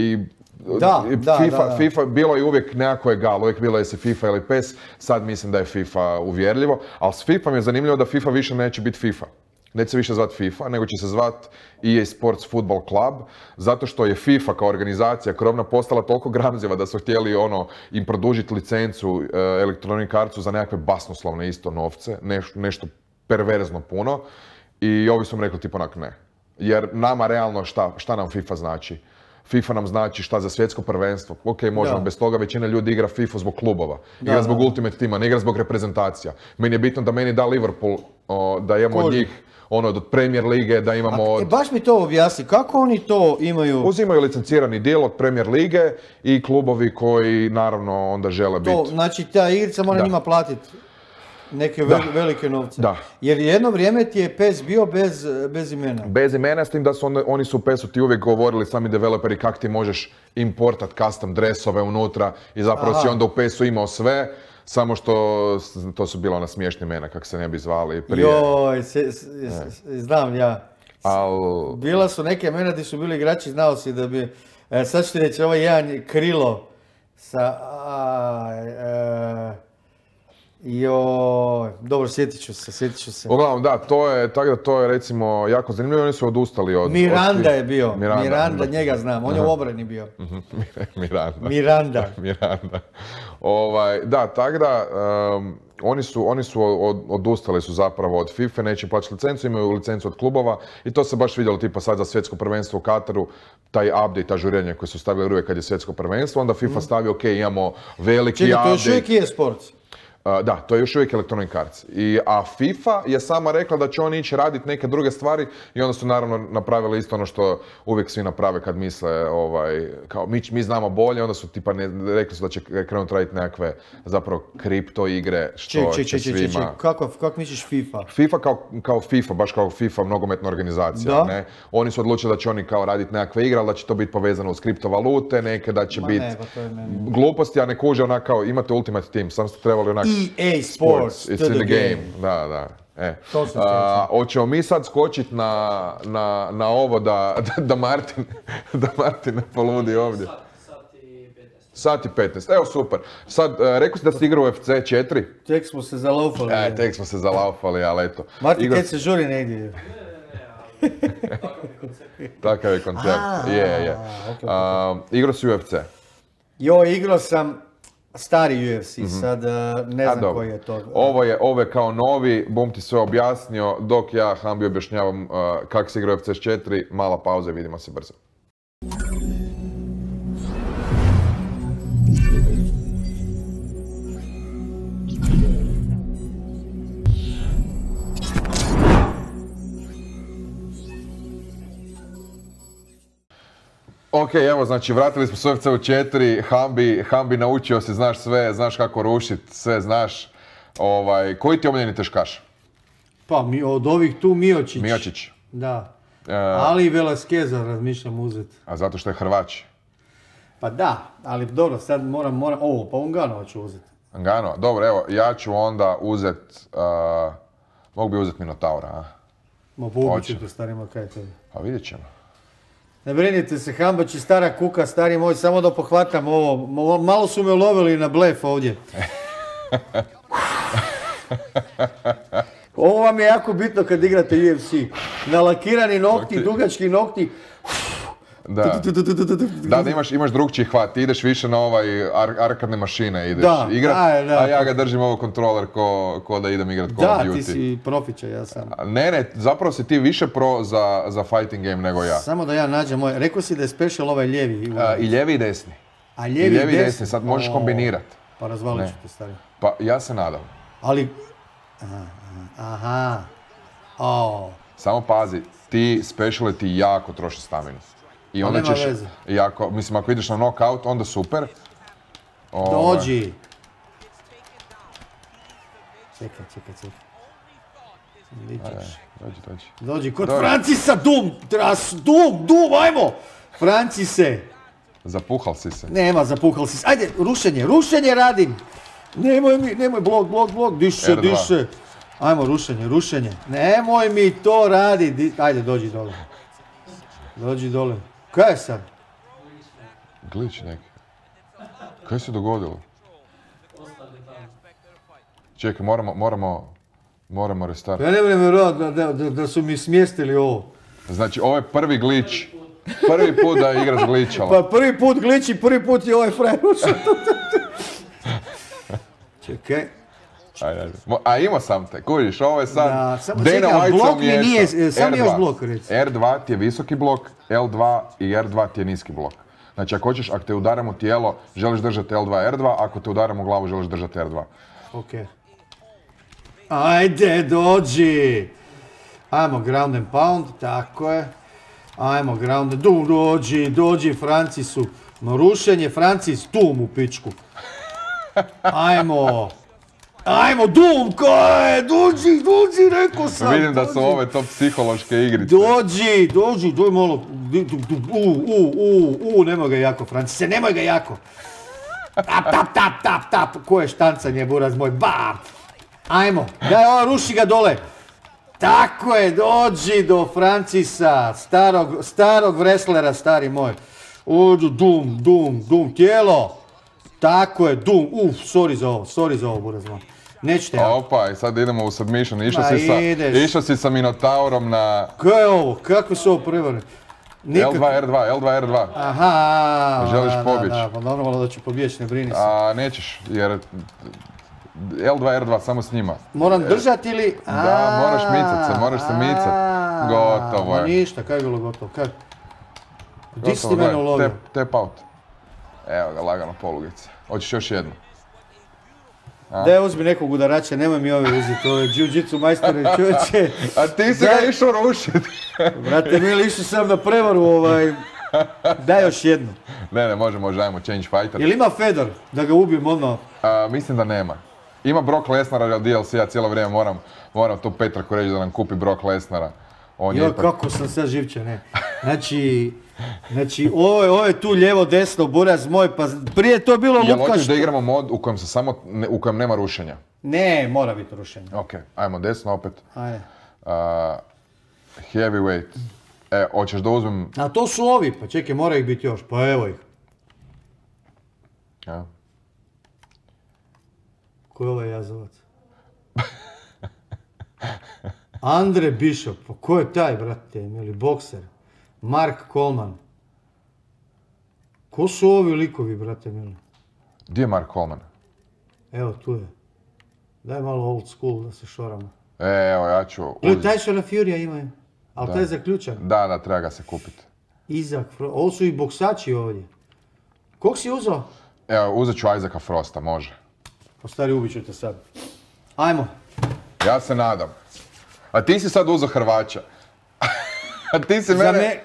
FIFA bilo je uvijek nekako egal, uvijek bilo je se FIFA ili PES, sad mislim da je FIFA uvjerljivo, ali s FIFA mi je zanimljivo da FIFA više neće biti FIFA. Neće se više zvati FIFA, nego će se zvati EA Sports Football Club, zato što je FIFA kao organizacija krovna postala toliko gramziva da su htjeli im produžiti licencu Electronic Artsu za nekakve basnoslovne isto novce, nešto perverzno puno, i ovi su mi rekli tipa ne. Jer nama realno šta nam FIFA znači? FIFA nam znači šta za svjetsko prvenstvo. Ok, možemo bez toga, većina ljudi igra FIFA zbog klubova. Igra zbog Ultimate Teama, ne igra zbog reprezentacija. Meni je bitno da meni da Liverpool, da imamo od njih od Premier lige, da imamo od... Baš mi to objasni, kako oni to imaju? Uzimaju licencirani dio od Premier lige i klubovi koji naravno onda žele biti... Znači ta igrica mora njima platiti neke velike novce. Da. Jer jedno vrijeme ti je PES bio bez imena. Bez imena, s tim da su oni su u PES-u ti uvijek govorili, sami developeri, kako ti možeš importat custom dresove unutra i zapravo si onda u PES-u imao sve, samo što to su bila ona smiješna imena, kako se ne bi zvali prije. Joj, znam ja. Bila su neke imena gdje su bili igrači, znao si da bi... Sad ću ti reći, ovaj jedan Krilo sa... Joj, dobro, sjetit ću se. Uglavnom, da, tako da to je recimo jako zanimljivo, oni su odustali od... Miranda je bio, Miranda, da. njega znam, on je u obrani bio. Miranda. Da, tako da, oni su odustali su zapravo od FIFA, neće plaćati licencu, imaju licencu od klubova i to se baš vidjelo tipa sad za svjetsko prvenstvo u Kataru, taj update, ažuriranje koje su stavili uvijek kad je svjetsko prvenstvo, onda FIFA stavi, ok, imamo veliki update. Čekaj, to još uvijek je sports. Da, to je još uvijek Electronic Arts. A FIFA je sama rekla da će oni ići raditi neke druge stvari i onda su naravno napravili isto ono što uvijek svi naprave kad misle kao mi znamo bolje, onda su tipa rekli su da će krenuti raditi nekakve zapravo kripto igre što će svima... Kako misliš FIFA? FIFA kao FIFA, baš kao FIFA nogometna organizacija, ne? Oni su odlučili da će oni kao raditi nekakve igre, ali da će to biti povezano uz kriptovalute, neke da će biti gluposti, a ne kuže onak kao imate Ultimate Team, sam ste trebali onak EA Sports, it's in the game. Da. Hoćemo mi sad skočiti na ovo da Martin ne poludi ovdje. Sat i 15. Evo super. Sad, rekao si da si igrao u FC 4? Tek smo se zalaufali. Ali eto. Martin, kad se žuri negdje? Takav je koncept. Igrao si UFC? Igrao sam stari UFC, sad ne znam koji je to. Ovo je kao novi, bum ti sve objasnio, dok ja Hambi objašnjavam kako se igra UFC 4, mala pauza i vidimo se brzo. Ok, evo, znači vratili smo se u UFC-u 4, Hambi naučio si, znaš sve, znaš kako rušit, sve znaš. Koji ti je omiljeni teškaš? Pa, od ovih tu Miocić. Miocić. Da. Ali i Velasqueza razmišljam uzeti. A zato što je Hrvač? Pa da, ali dobro, sad moram, pa Ngannou ću uzeti. Ngannou, dobro, evo, ja ću onda uzeti, mogu bi uzeti Minotaura, a? Ma pobit ću te, starima, kaj je tebi? Pa vidjet ćemo. Ne brinite se, Hambači, stara kuka, stari moj, samo da pohvatam ovo. Malo su me ulovili na blef ovdje. Ovo vam je jako bitno kad igrate UFC. Nalakirani nokti, dugački nokti. Da, imaš drugčiji hvat, ti ideš više na arkadne mašine ideš igrat, a ja ga držim ovo kontroler ko da idem igrat Call of Duty. Da, ti si profičar, ja sam. Ne, zapravo si ti više pro za fighting game nego ja. Samo da ja nađem moj, rekao si da je special ovaj lijevi. I lijevi i desni. A lijevi i desni, sad možeš kombinirat. Pa razvalit ću te, stari. Pa ja se nadam. Ali, aha, Samo pazi, ti speciality jako troši staminu. I onda ćeš, mislim, ako ideš na knockout, onda super. Dođi! Čekaj. Dođi, kod Francisa, Dum, ajmo! Francise! Zapuhal si se. Nema, zapuhal si se. Ajde, rušenje radim! Nemoj, blok, diše. Ajmo, rušenje. Nemoj mi to radi. Ajde, dođi dole. Kaj je sad? Glitch neki. Kaj se dogodilo? Čekaj, moramo restart. Ja ne vrem vjerovati da su mi smjestili ovo. Znači, ovo je prvi glitch. Prvi put da igra glitchala. Pa prvi put glitch i prvi put je ovaj frajer ušao. Čekaj. Ajde. A imao sam te, kužiš, ovo je sad Dana White umiješao. Sam još blok, reci. R2 ti je visoki blok, L2 i R2 ti je niski blok. Znači ako te udaram u tijelo, želiš držati L2, R2, ako te udaram u glavu, želiš držati R2. Ok. Ajde, dođi! Ajmo ground and pound, tako je. Ajmo ground and... Dođi Francisu. No rušenje, Francis, tum u pičku. Ajmo, Dum, kaj, dođi, rekao sam. Vidim da su ove to psihološke igrice. Dođi malo, nemoj ga jako, Francise, nemoj ga jako. Tap, ko je štancanje, buraz moj, bam. Ajmo, daj, ruši ga dole. Tako je, dođi do Francisa, starog wrestlera, stari moj. Dum, tijelo. Tako je, sorry za ovo, buraz moj. Nećete ja. Opa, i sad idemo u submission. ideš. Išao si sa Minotaurom na Kaj je ovo? Kakve su ovo prevare? L2R2. Aha. Želiš pobjeći? Da, pa normalno da ću pobjeći, ne brini se. A nećeš, jer L2R2 samo s njima. Moram držati ili... Da, moraš se micat. Gotovo je. Ma ništa, kaj je bilo gotovo? Kaj? Di si ti mene ulovio? Tap out. Evo ga, lagano polugice. Hoćeš još jednu? Daj, uzmi nekog udarača, nemoj mi ove uzeti, ove jiu-jitsu majstore, čovječe. A ti si ga išao rušit. Brate, mili, išao sam na prevaru, daj još jednu. Ne, može, ajmo change fighter. Jel ima Fedor, da ga ubijem ono? Mislim da nema. Ima Brock Lesnara, ali DLC, ja cijelo vrijeme moram tu Petraku reći da nam kupi Brock Lesnara. Kako sam sad živčan, ne. Znači, ovo je tu lijevo, desno, buraz moj, pa prije je to bilo lupkaš. Jel hoćeš da igramo mod u kojem nema rušenja? Ne, mora biti rušenje. Ok, ajmo desno opet. Ajde. Heavyweight. Hoćeš da uzmem... A to su ovi, pa čekaj, mora ih biti još, pa evo ih. Ja. Ko je ovaj jazavac? Andre Bishop, pa ko je taj, brate, ili bokser? Mark Coleman. Ko su ovi likovi, brate mili? Gdje je Mark Coleman? Evo, tu je. Daj malo old school da se šoramo. Evo, ja ću... Ili Tysona Furya imaju, ali taj je zaključan. Da, treba ga se kupiti. Ovo su i boksači ovdje. Kog si uzao? Evo, uzet ću Isaaca Frosta, može. Pa stari, ubit ću te sad. Ajmo. Ja se nadam. A ti si sad uzeo Hrvaća. A ti si mene...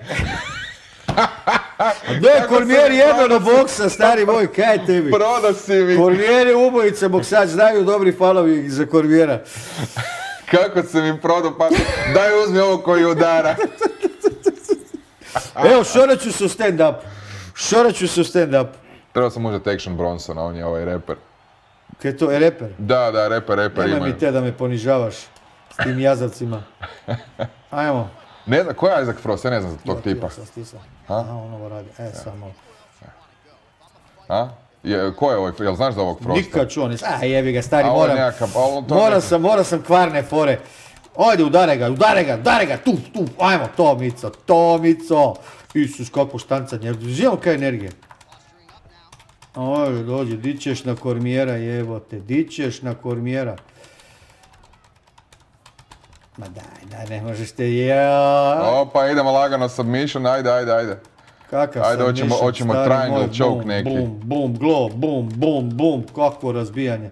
Ne, Kormijer jedno na boksa, stari moj, kaj tebi? Prodao si mi. Kormijer je ubojica boksač, znaju dobri fanovi za Kormijera. Kako si mi prodao, pa daj uzmi ovo koji udara. Evo, šorat ću se u stand-up. Trebao sam uzeti Action Bronsona, on je ovaj reper. Kaj je to, reper? Da, reper imaju. Nemoj mi te da me ponižavaš s tim jazavcima. Ajmo. Ne znam, ko je Isaac Frost? Ja ne znam za tog tipa. Aha, on ovo radi. Samo. Ko je ovaj, jel znaš za ovog Frosta? Nikad čuo nisam. Jebi ga, stari, moram sam kvarne fore. Ajde, udare ga, tu, ajmo, to mico. Isus, kako štancanje, živamo kaj energije. Ajde, dođi, di ćeš na Kormijera, jebote, di ćeš na Kormijera. Ma daj, ne možeš te Opa, idemo lagano submission, ajde. Kakav submission, hoćemo triangle choke neki. Bum, kakvo razbijanje.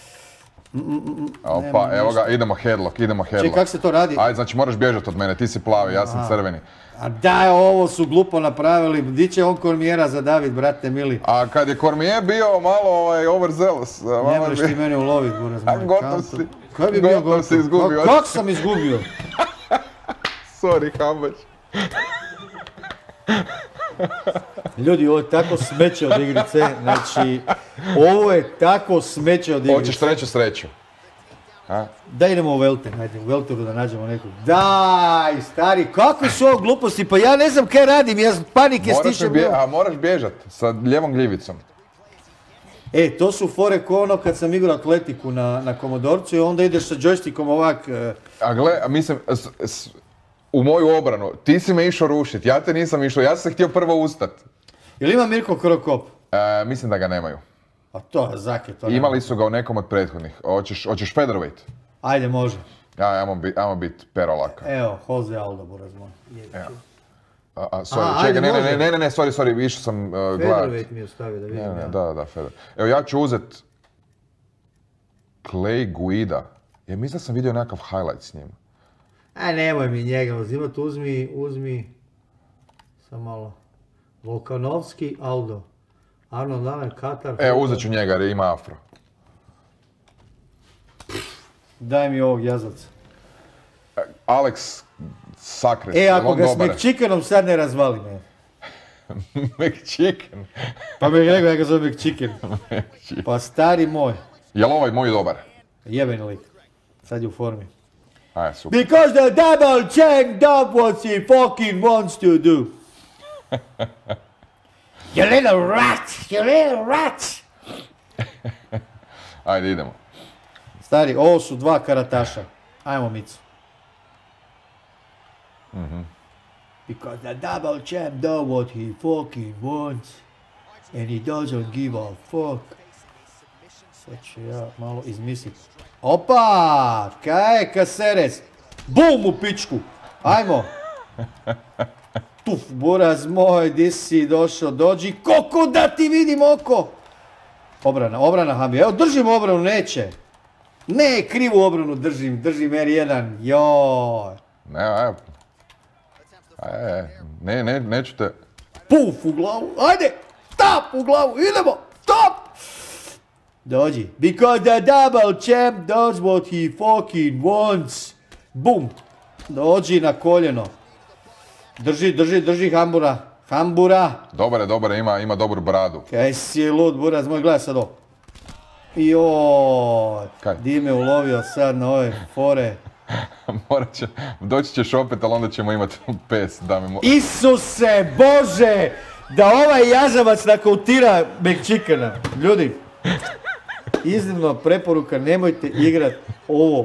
Opa, evo ga, idemo headlock. Čekaj, kak se to radi? Ajde, znači moraš bježati od mene, ti si plavi, ja sam crveni. A daj, ovo su glupo napravili, di će on Kormijera zadavit, brate mili? A kad je Kormijer bio malo overzealous... Ne možeš ti mene ulovit, buraz moj. Gotov si. Kaj bi bio gotov? Si izgubio. Kak sam izgubio? Sorry, Hambać. Ljudi, ovo je tako smeće od igrice, znači, ovo je tako smeće od igrice. Hoćeš treću sreću? Da idemo u Welter, ajde, u Welteru da nađemo nekog. Daj, stari, kakve su ovo gluposti, pa ja ne znam kaj radim, ja panike stišem. A moraš bježat sa lijevom gljivicom. To su fore ko ono kad sam igrao atletiku na Komodorcu i onda ideš sa joystickom ovak... A gle, mislim, u moju obranu, ti si me išao rušit, ja te nisam išao, ja sam se htio prvo ustat. Jel ima Mirko Krokop? Mislim da ga nemaju. A to je zake, to imali su ga u nekom od prethodnih. Hoćeš featherweight? Ajde, može. Ajmo biti perolaka. Evo, Jose Aldo, buraz moj. Sorry, čekaj, ne, sorry, išao sam gledat. Featherweight mi je ostavio da vidim. Da, feather. Evo, ja ću uzet Clay Guida. Ja mislim da sam vidio nekakav highlight s njim. Nemoj mi njega uzimat, uzmi, sam malo. Volkanovski Aldo. Arnold Allen, Katar... Uzet ću njega jer ima afro. Daj mi ovog jazavca. Alex Sakres, ako ga s McChickenom sad ne razvali, ne. McChicken? Pa mi rekao ja ga zove McChicken. Pa stari moj. Jel ovaj moj dobar? Jebeni lik. Sad je u formi. Super. Because the devil changed up what he fucking wants to do. You little rat! Ajde, idemo. Stari, ovo su dva karataša. Ajmo, Micu. Because the double champ does what he fucking wants. And he doesn't give a fuck. Sad ću ja malo izmisliti. Opa! Kaj Caceres? Bum u pičku! Ajmo! Tuf, buraz moj, di si došao, dođi, koliko da ti vidim oko! Obrana Hambi, evo držim obranu, neće! Ne, krivu obranu držim R1, joj! Neću te... Puf u glavu, ajde! Tap u glavu, idemo! Tap! Dođi. Because the double champ does what he fucking wants. Bum! Dođi na koljeno. Drži Hambura. Hambura! Dobar je, ima dobru bradu. Kaj si lud, buraz moj, gledaj sad ovo. Joj, di me ulovio sad na ove fore. Doći ćeš opet, ali onda ćemo imati pes da mi... Isuse Bože! Da ovaj jazavac nakautira McChickena. Ljudi, iznimno preporuka, nemojte igrat ovo.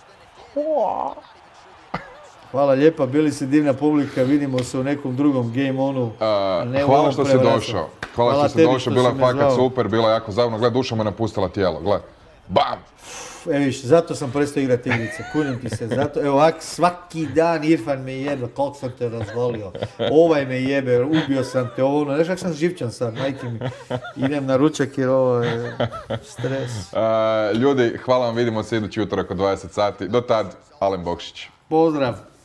Hvala lijepa, bili ste divna publika, vidimo se u nekom drugom Game Onu. Hvala što si došao. Hvala što si došao, bila je fakat super, bila je jako zabavno. Gle, duša me napustila tijelo, gle. Bam! Evo viš, zato sam prestao igrati igrice, kunim ti se, zato, evo ovak, svaki dan Irfan me jebe, koliko sam te razvolio, ovaj me jebe, ubio sam te, ovo, znaš kak sam živčan sad, majke mi, idem na ručak jer ovo je stres. Ljudi, hvala vam, vidimo se idući utorak od 20 sati, do tad, Alen Bokšić. Pozdrav!